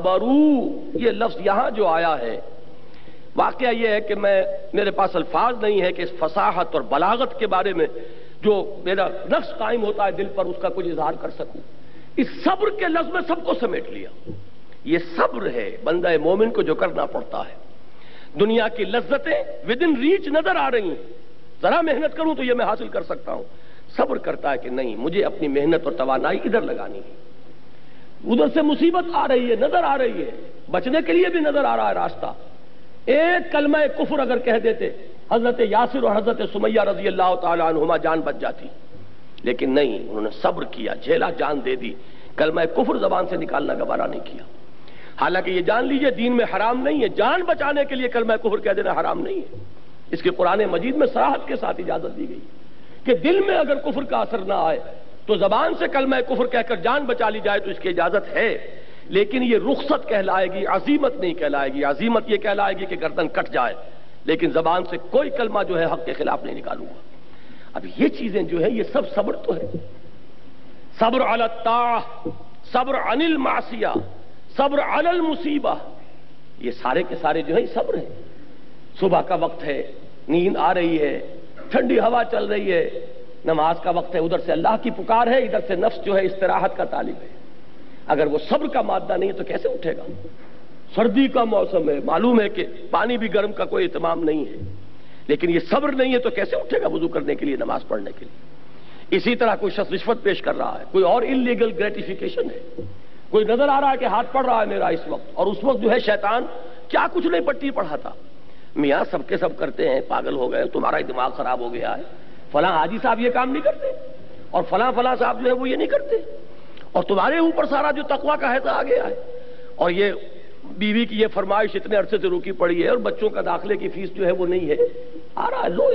Speaker 1: صبروا، یہ لفظ یہاں جو آیا ہے، واقعہ یہ ہے کہ میرے پاس الفاظ نہیں ہے کہ اس فصاحت اور بلاغت کے بارے میں جو میرا نقش قائم ہوتا ہے دل پر اس کا کچھ اظہار کر سکوں۔ اس صبر کے لفظ میں سب کو سمیٹ لیا۔ یہ صبر ہے بندہ مومن کو جو کرنا پڑتا ہے۔ دنیا کی لذتیں ودن ریچ نظر آ رہی ہیں، ذرا محنت کروں تو یہ میں حاصل کر سکتا ہوں، صبر کرتا ہے کہ نہیں، مجھے اپنی محنت اور توانائی ادھر لگانی ہے، ادھر سے مصیبت آ رہی ہے، نظر آ رہی ہے، بچنے کے لیے بھی نظر آ رہا ہے راستہ۔ ایک کلمہ کفر اگر کہہ دیتے حضرت یاسر اور حضرت سمیہ رضی اللہ تعالی عنہما جان بچ جاتی، لیکن نہیں، انہوں نے صبر کیا، جھیلا، جان دے دی، کلمہ کفر زبان سے نکالنا گوارا نہیں کیا۔ حالانکہ یہ جان لیجئے دین میں حرام نہیں ہے، جان بچانے کے لیے کلمہ کفر کہہ دینا حرام نہیں ہے، اس کے قرآن مجید میں صراحت کے ساتھ اجازت دی گئی کہ دل میں اگر کفر کا اثر نہ آئے تو زبان سے کلمہ کفر کہہ کر جان بچا لی جائے تو اس کی اجازت ہے، لیکن یہ رخصت کہلائے گی، عزیمت نہیں کہلائے گی۔ عزیمت یہ کہلائے گی کہ گردن کٹ جائے، لیکن زبان سے کوئی کلمہ جو ہے حق کے خلاف نہیں نکالوں گا۔ اب یہ چیزیں جو ہے یہ سب صبر تو ہے، صبر علی الطاعہ، صبر عن المعصیہ، صبر علی المصیبہ، یہ سارے کے سارے جو ہے صبر ہیں۔ صبح کا وقت ہے، نیند آ رہی ہے، ٹھنڈی ہوا چل رہی ہے، نماز کا وقت ہے، ادھر سے اللہ کی پکار ہے، ادھر سے نفس جو ہے استراحت کا طالب ہے۔ اگر وہ صبر کا مادہ نہیں ہے تو کیسے اٹھے گا؟ سردی کا موسم ہے، معلوم ہے کہ پانی بھی گرم کا کوئی اہتمام نہیں ہے، لیکن یہ صبر نہیں ہے تو کیسے اٹھے گا وضو کرنے کے لیے، نماز پڑھنے کے لیے؟ اسی طرح کوئی شخص رشوت پیش کر رہا ہے، کوئی اور انلیگل گریٹیفیکیشن ہے، کوئی نظر آ رہا ہے کہ ہاتھ پڑ رہا ہے میرا اس وقت، اور اس وقت جو ہے شیطان کیا کچھ نہیں پٹی پڑھاتا، میاں سب کے سب کرتے ہیں، پاگل ہو گئے، تمہارا ہی دماغ خراب ہو گیا ہے، فلاں حاجی صاحب یہ کام نہیں کرتے، اور فلاں صاحب جو ہے وہ یہ نہیں کرتے، اور تمہارے اوپر سارا جو تقویٰ کا ہے تو آ گیا ہے، اور یہ بیوی کی یہ فرمائش اتنے عرصے سے روکی پڑی ہے، اور بچوں کا داخلے کی فیس جو ہے وہ نہیں ہے، آ رہا ہے لو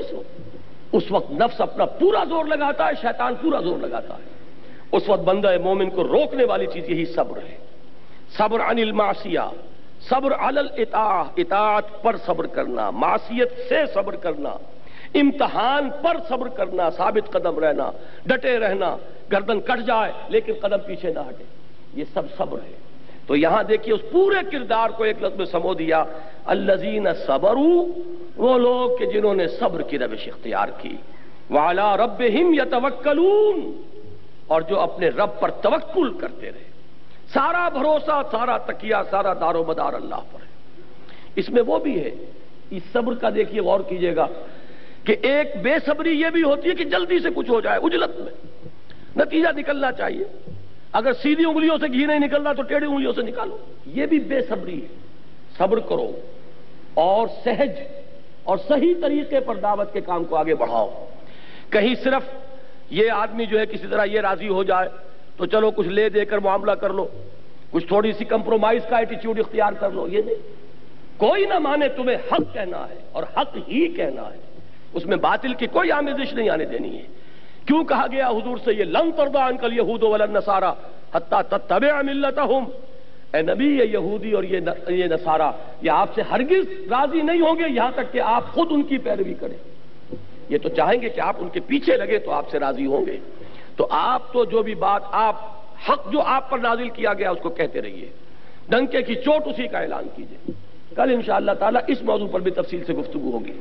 Speaker 1: اس وقت نفس اپنا پورا زور لگاتا ہے، شیطان پورا زور لگاتا ہے۔ اس وقت بندہ مومن کو روکنے والی چیز یہی صبر ہے، صبر عن المعصیہ، صبر علی الاطاعہ، اطاعت پر صبر کرنا، معصیت سے صبر کرنا، امتحان پر صبر کرنا، ثابت قدم رہنا، ڈٹے رہنا، گردن کٹ جائے لیکن قدم پیچھے نہ ہٹے، یہ سب صبر ہے۔ تو یہاں دیکھیے اس پورے کردار کو ایک لفظ میں سمو دیا، الذین صبروا، وہ لوگ کہ جنہوں نے صبر کی روش اختیار کی، وعلی ربہم یتوکلون، اور جو اپنے رب پر توکل کرتے رہے، سارا بھروسہ، سارا تکیہ، سارا دار و مدار اللہ پر ہے۔ اس میں وہ بھی ہے، اس صبر کا دیکھیے غور کیجئے گا کہ ایک بے صبری یہ بھی ہوتی ہے کہ جلدی سے کچھ ہو جائے، عجلت میں نتیجہ نکلنا چاہیے، اگر سیدھی انگلیوں سے گھی نہیں نکلنا تو ٹیڑھی انگلیوں سے نکالو، یہ بھی بے صبری ہے۔ صبر کرو اور سہج اور صحیح طریقے پر دعوت کے کام کو آگے بڑھاؤ۔ کہیں صرف یہ آدمی جو ہے کسی طرح یہ راضی ہو جائے تو چلو کچھ لے دے کر معاملہ کر لو، کچھ تھوڑی سی کمپرومائز کا ایٹیچیوڈ اختیار کر لو، یہ نہیں۔ کوئی نہ مانے تمہیں حق کہنا ہے اور حق ہی کہنا ہے، اس میں باطل کی کوئی آمیزش نہیں آنے دینی ہے۔ کیوں کہا گیا حضور سے یہ لن ترضی عنک الیہود ولا النصارى حتی تتبع ملتہم، اے نبی یہ یہودی اور یہ نصارہ یہ آپ سے ہرگز راضی نہیں ہوں گے یہاں تک کہ آپ خود ان کی پیروی کریں، یہ تو چاہیں گے کہ آپ ان کے پیچھے لگے تو آپ سے راضی ہوں گے۔ تو آپ تو جو بھی بات آپ حق جو آپ پر نازل کیا گیا اس کو کہتے رہیے، ڈنکے کی چوٹ اسی کا اعلان کیجئے۔ کل انشاءاللہ تعالی اس موضوع پر بھی تفصیل سے گفتگو ہوگی۔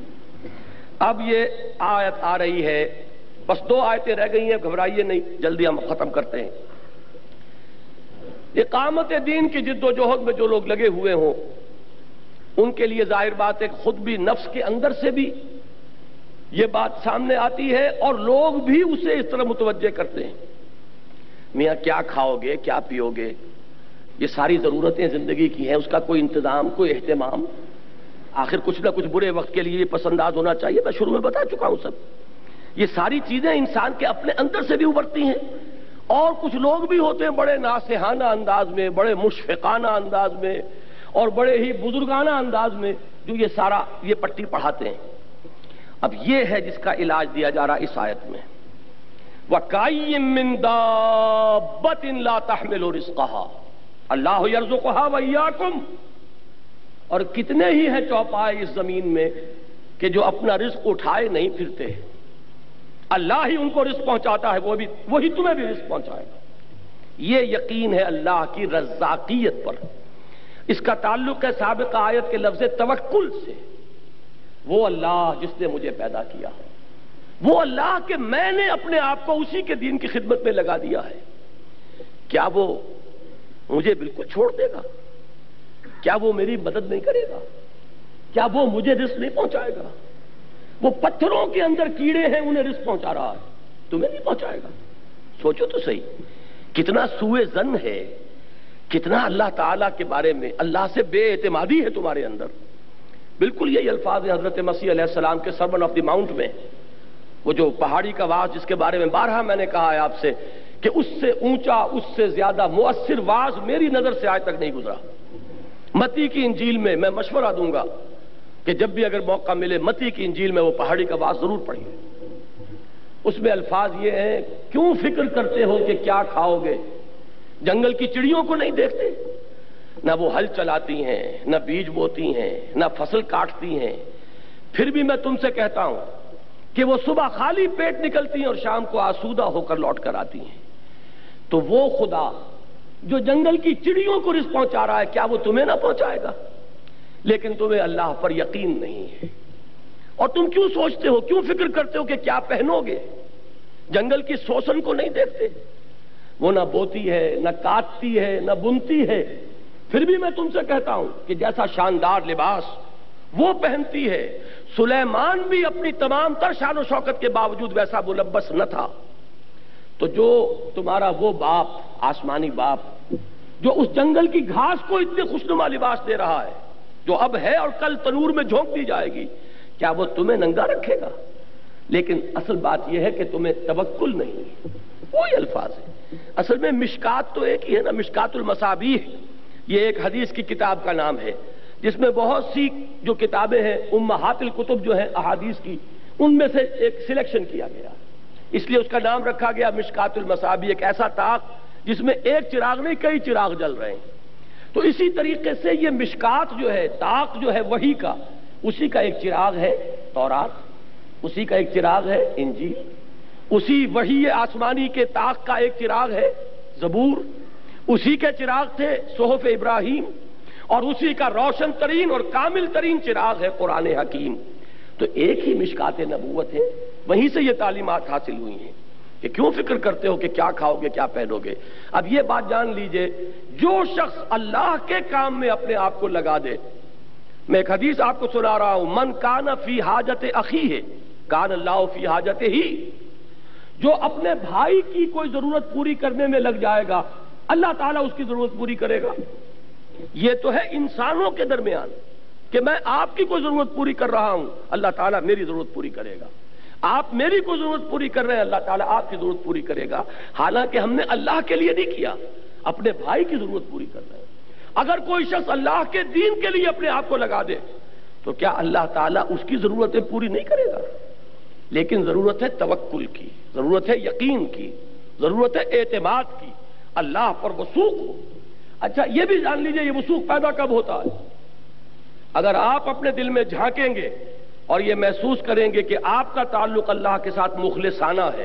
Speaker 1: اب یہ آیت آ رہی ہے، بس 2 آیتیں رہ گئی ہیں، گھبرائیے نہیں، جلدی ہم ختم کرتے ہیں۔ اقامت دین کی جد و جہد میں جو لوگ لگے ہوئے ہوں ان کے لیے ظاہر بات ہے کہ خود بھی نفس کے اندر سے بھی یہ بات سامنے آتی ہے اور لوگ بھی اسے اس طرح متوجہ کرتے ہیں، میاں کیا کھاؤ گے، کیا پیو گے، یہ ساری ضرورتیں زندگی کی ہیں، اس کا کوئی انتظام، کوئی اہتمام، آخر کچھ نہ کچھ برے وقت کے لیے پسنداز ہونا چاہیے، میں شروع میں بتا چکا ہوں سب۔ یہ ساری چیزیں انسان کے اپنے اندر سے بھی ابھرتی ہیں، اور کچھ لوگ بھی ہوتے ہیں بڑے ناصحانہ انداز میں، بڑے مشفقانہ انداز میں اور بڑے ہی بزرگانہ انداز میں جو یہ سارا یہ پٹی پڑھاتے ہیں۔ اب یہ ہے جس کا علاج دیا جا رہا اس آیت میں، وَكَأَيٍّ مِّن دَابَّةٍ لَا تَحْمِلُ رِزْقَهَا اللَّهُ يَرْزُقُهَا وَإِيَّاكُمْ، اور کتنے ہی ہیں چوپائے اس زمین میں کہ جو اپنا رزق اٹھائے نہیں پھرتے، اللہ ہی ان کو رزق پہنچاتا ہے، وہی تمہیں بھی رزق پہنچائے گا۔ یہ یقین ہے اللہ کی رزاقیت پر۔ اس کا تعلق ہے سابقہ آیت کے لفظ توکل سے، وہ اللہ جس نے مجھے پیدا کیا، وہ اللہ کہ میں نے اپنے آپ کو اسی کے دین کی خدمت میں لگا دیا ہے، کیا وہ مجھے بالکل چھوڑ دے گا؟ کیا وہ میری مدد نہیں کرے گا؟ کیا وہ مجھے رزق نہیں پہنچائے گا؟ وہ پتھروں کے اندر کیڑے ہیں انہیں رزق پہنچا رہا ہے، تمہیں نہیں پہنچائے گا؟ سوچو تو صحیح، کتنا سوء ظن ہے، کتنا اللہ تعالیٰ کے بارے میں اللہ سے بے اعتمادی ہے تمہارے اندر۔ بالکل یہی الفاظ ہیں حضرت مسیح علیہ السلام کے سرمن آف دی ماؤنٹ میں، وہ جو پہاڑی کا واعظ جس کے بارے میں بارہا میں نے کہا ہے آپ سے کہ اس سے اونچا، اس سے زیادہ مؤثر واعظ میری نظر سے آج تک نہیں گزرا۔ متی کی انجیل میں میں مشورہ دوں گا کہ جب بھی اگر موقع ملے متی کی انجیل میں وہ پہاڑی کا واعظ ضرور پڑھیے۔ اس میں الفاظ یہ ہیں، کیوں فکر کرتے ہو کہ کیا کھاؤ گے؟ جنگل کی چڑیوں کو نہیں دیکھتے؟ نہ وہ ہل چلاتی ہیں، نہ بیج بوتی ہیں، نہ فصل کاٹتی ہیں، پھر بھی میں تم سے کہتا ہوں کہ وہ صبح خالی پیٹ نکلتی ہیں اور شام کو آسودہ ہو کر لوٹ کر آتی ہیں۔ تو وہ خدا جو جنگل کی چڑیوں کو رزق پہنچا رہا ہے، کیا وہ تمہیں نہ پہنچائے گا؟ لیکن تمہیں اللہ پر یقین نہیں ہے، اور تم کیوں سوچتے ہو، کیوں فکر کرتے ہو کہ کیا پہنو گے؟ جنگل کی سوسن کو نہیں دیکھتے؟ وہ نہ بوتی ہے، نہ کاٹتی ہے، نہ بنتی ہے، پھر بھی میں تم سے کہتا ہوں کہ جیسا شاندار لباس وہ پہنتی ہے، سلیمان بھی اپنی تمام تر شان و شوکت کے باوجود ویسا ملبس نہ تھا۔ تو جو تمہارا وہ باپ، آسمانی باپ، جو اس جنگل کی گھاس کو اتنے خوشنما لباس دے رہا ہے، جو اب ہے اور کل تنور میں جھونک دی جائے گی، کیا وہ تمہیں ننگا رکھے گا؟ لیکن اصل بات یہ ہے کہ تمہیں توکل نہیں ہے۔ وہی الفاظ ہے، اصل میں مشکات تو ایک ہی ہے نا، مشکات المصابیح، یہ ایک حدیث کی کتاب کا نام ہے، جس میں بہت سی جو کتابیں ہیں امہات الکتب جو ہیں احادیث کی، ان میں سے ایک سلیکشن کیا گیا، اس لیے اس کا نام رکھا گیا مشکات المصابیح، ایک ایسا طاق جس میں ایک چراغ نہیں کئی چراغ جل رہے ہیں۔ تو اسی طریقے سے یہ مشکات جو ہے، طاق جو ہے وحی کا، اسی کا ایک چراغ ہے تورات، اسی کا ایک چراغ ہے انجیل، اسی وحی آسمانی کے طاق کا ایک چراغ ہے زبور، اسی کے چراغ تھے صحف ابراہیم، اور اسی کا روشن ترین اور کامل ترین چراغ ہے قرآن حکیم۔ تو ایک ہی مشکات نبوت ہے، وہیں سے یہ تعلیمات حاصل ہوئی ہیں کہ کیوں فکر کرتے ہو کہ کیا کھاؤ گے، کیا پہنو گے۔ اب یہ بات جان لیجئے، جو شخص اللہ کے کام میں اپنے آپ کو لگا دے، میں ایک حدیث آپ کو سنا رہا ہوں، من کان فی حاجت اخیہ کان اللہ فی حاجتہ ہی، جو اپنے بھائی کی کوئی ضرورت پوری کرنے میں لگ جائے گا، اللہ تعالیٰ اس کی ضرورت پوری کرے گا۔ یہ تو ہے انسانوں کے درمیان کہ میں آپ کی کوئی ضرورت پوری کر رہا ہوں، اللہ تعالیٰ میری ضرورت پوری کرے گا۔ آپ میری کوئی ضرورت پوری کر رہے ہیں، اللہ تعالیٰ آپ کی ضرورت پوری کرے گا۔ حالانکہ ہم نے اللہ کے لیے نہیں کیا، اپنے بھائی کی ضرورت پوری کر رہے ہیں۔ اگر کوئی شخص اللہ کے دین کے لیے اپنے آپ کو لگا دے تو کیا اللہ تعالیٰ اس کی ضرورتیں پوری نہیں کرے گا؟ لیکن ضرورت ہے توکل کی، ضرورت ہے یقین کی، ضرورت ہے اعتماد کی، اللہ پر وثوق ہو۔ اچھا یہ بھی جان لیجئے، یہ وثوق پیدا کب ہوتا ہے؟ اگر آپ اپنے دل میں جھانکیں گے اور یہ محسوس کریں گے کہ آپ کا تعلق اللہ کے ساتھ مخلصانہ ہے،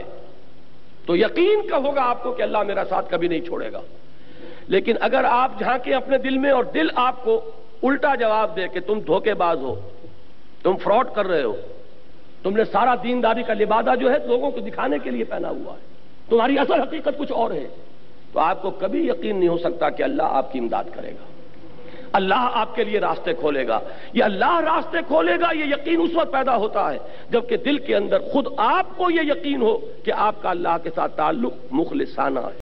Speaker 1: تو یقین کا ہوگا آپ کو کہ اللہ میرا ساتھ کبھی نہیں چھوڑے گا۔ لیکن اگر آپ جھانکیں اپنے دل میں اور دل آپ کو الٹا جواب دے کہ تم دھوکے باز ہو، تم فراڈ کر رہے ہو، تم نے سارا دینداری کا لبادہ جو ہے لوگوں کو دکھانے کے لیے پہنا ہوا ہے، تمہاری اصل حقیقت کچھ اور ہے، تو آپ کو کبھی یقین نہیں ہو سکتا کہ اللہ آپ کی امداد کرے گا، اللہ آپ کے لیے راستے کھولے گا۔ یہ اللہ راستے کھولے گا، یہ یقین اس وقت پیدا ہوتا ہے جبکہ دل کے اندر خود آپ کو یہ یقین ہو کہ آپ کا اللہ کے ساتھ تعلق مخلصانہ ہے۔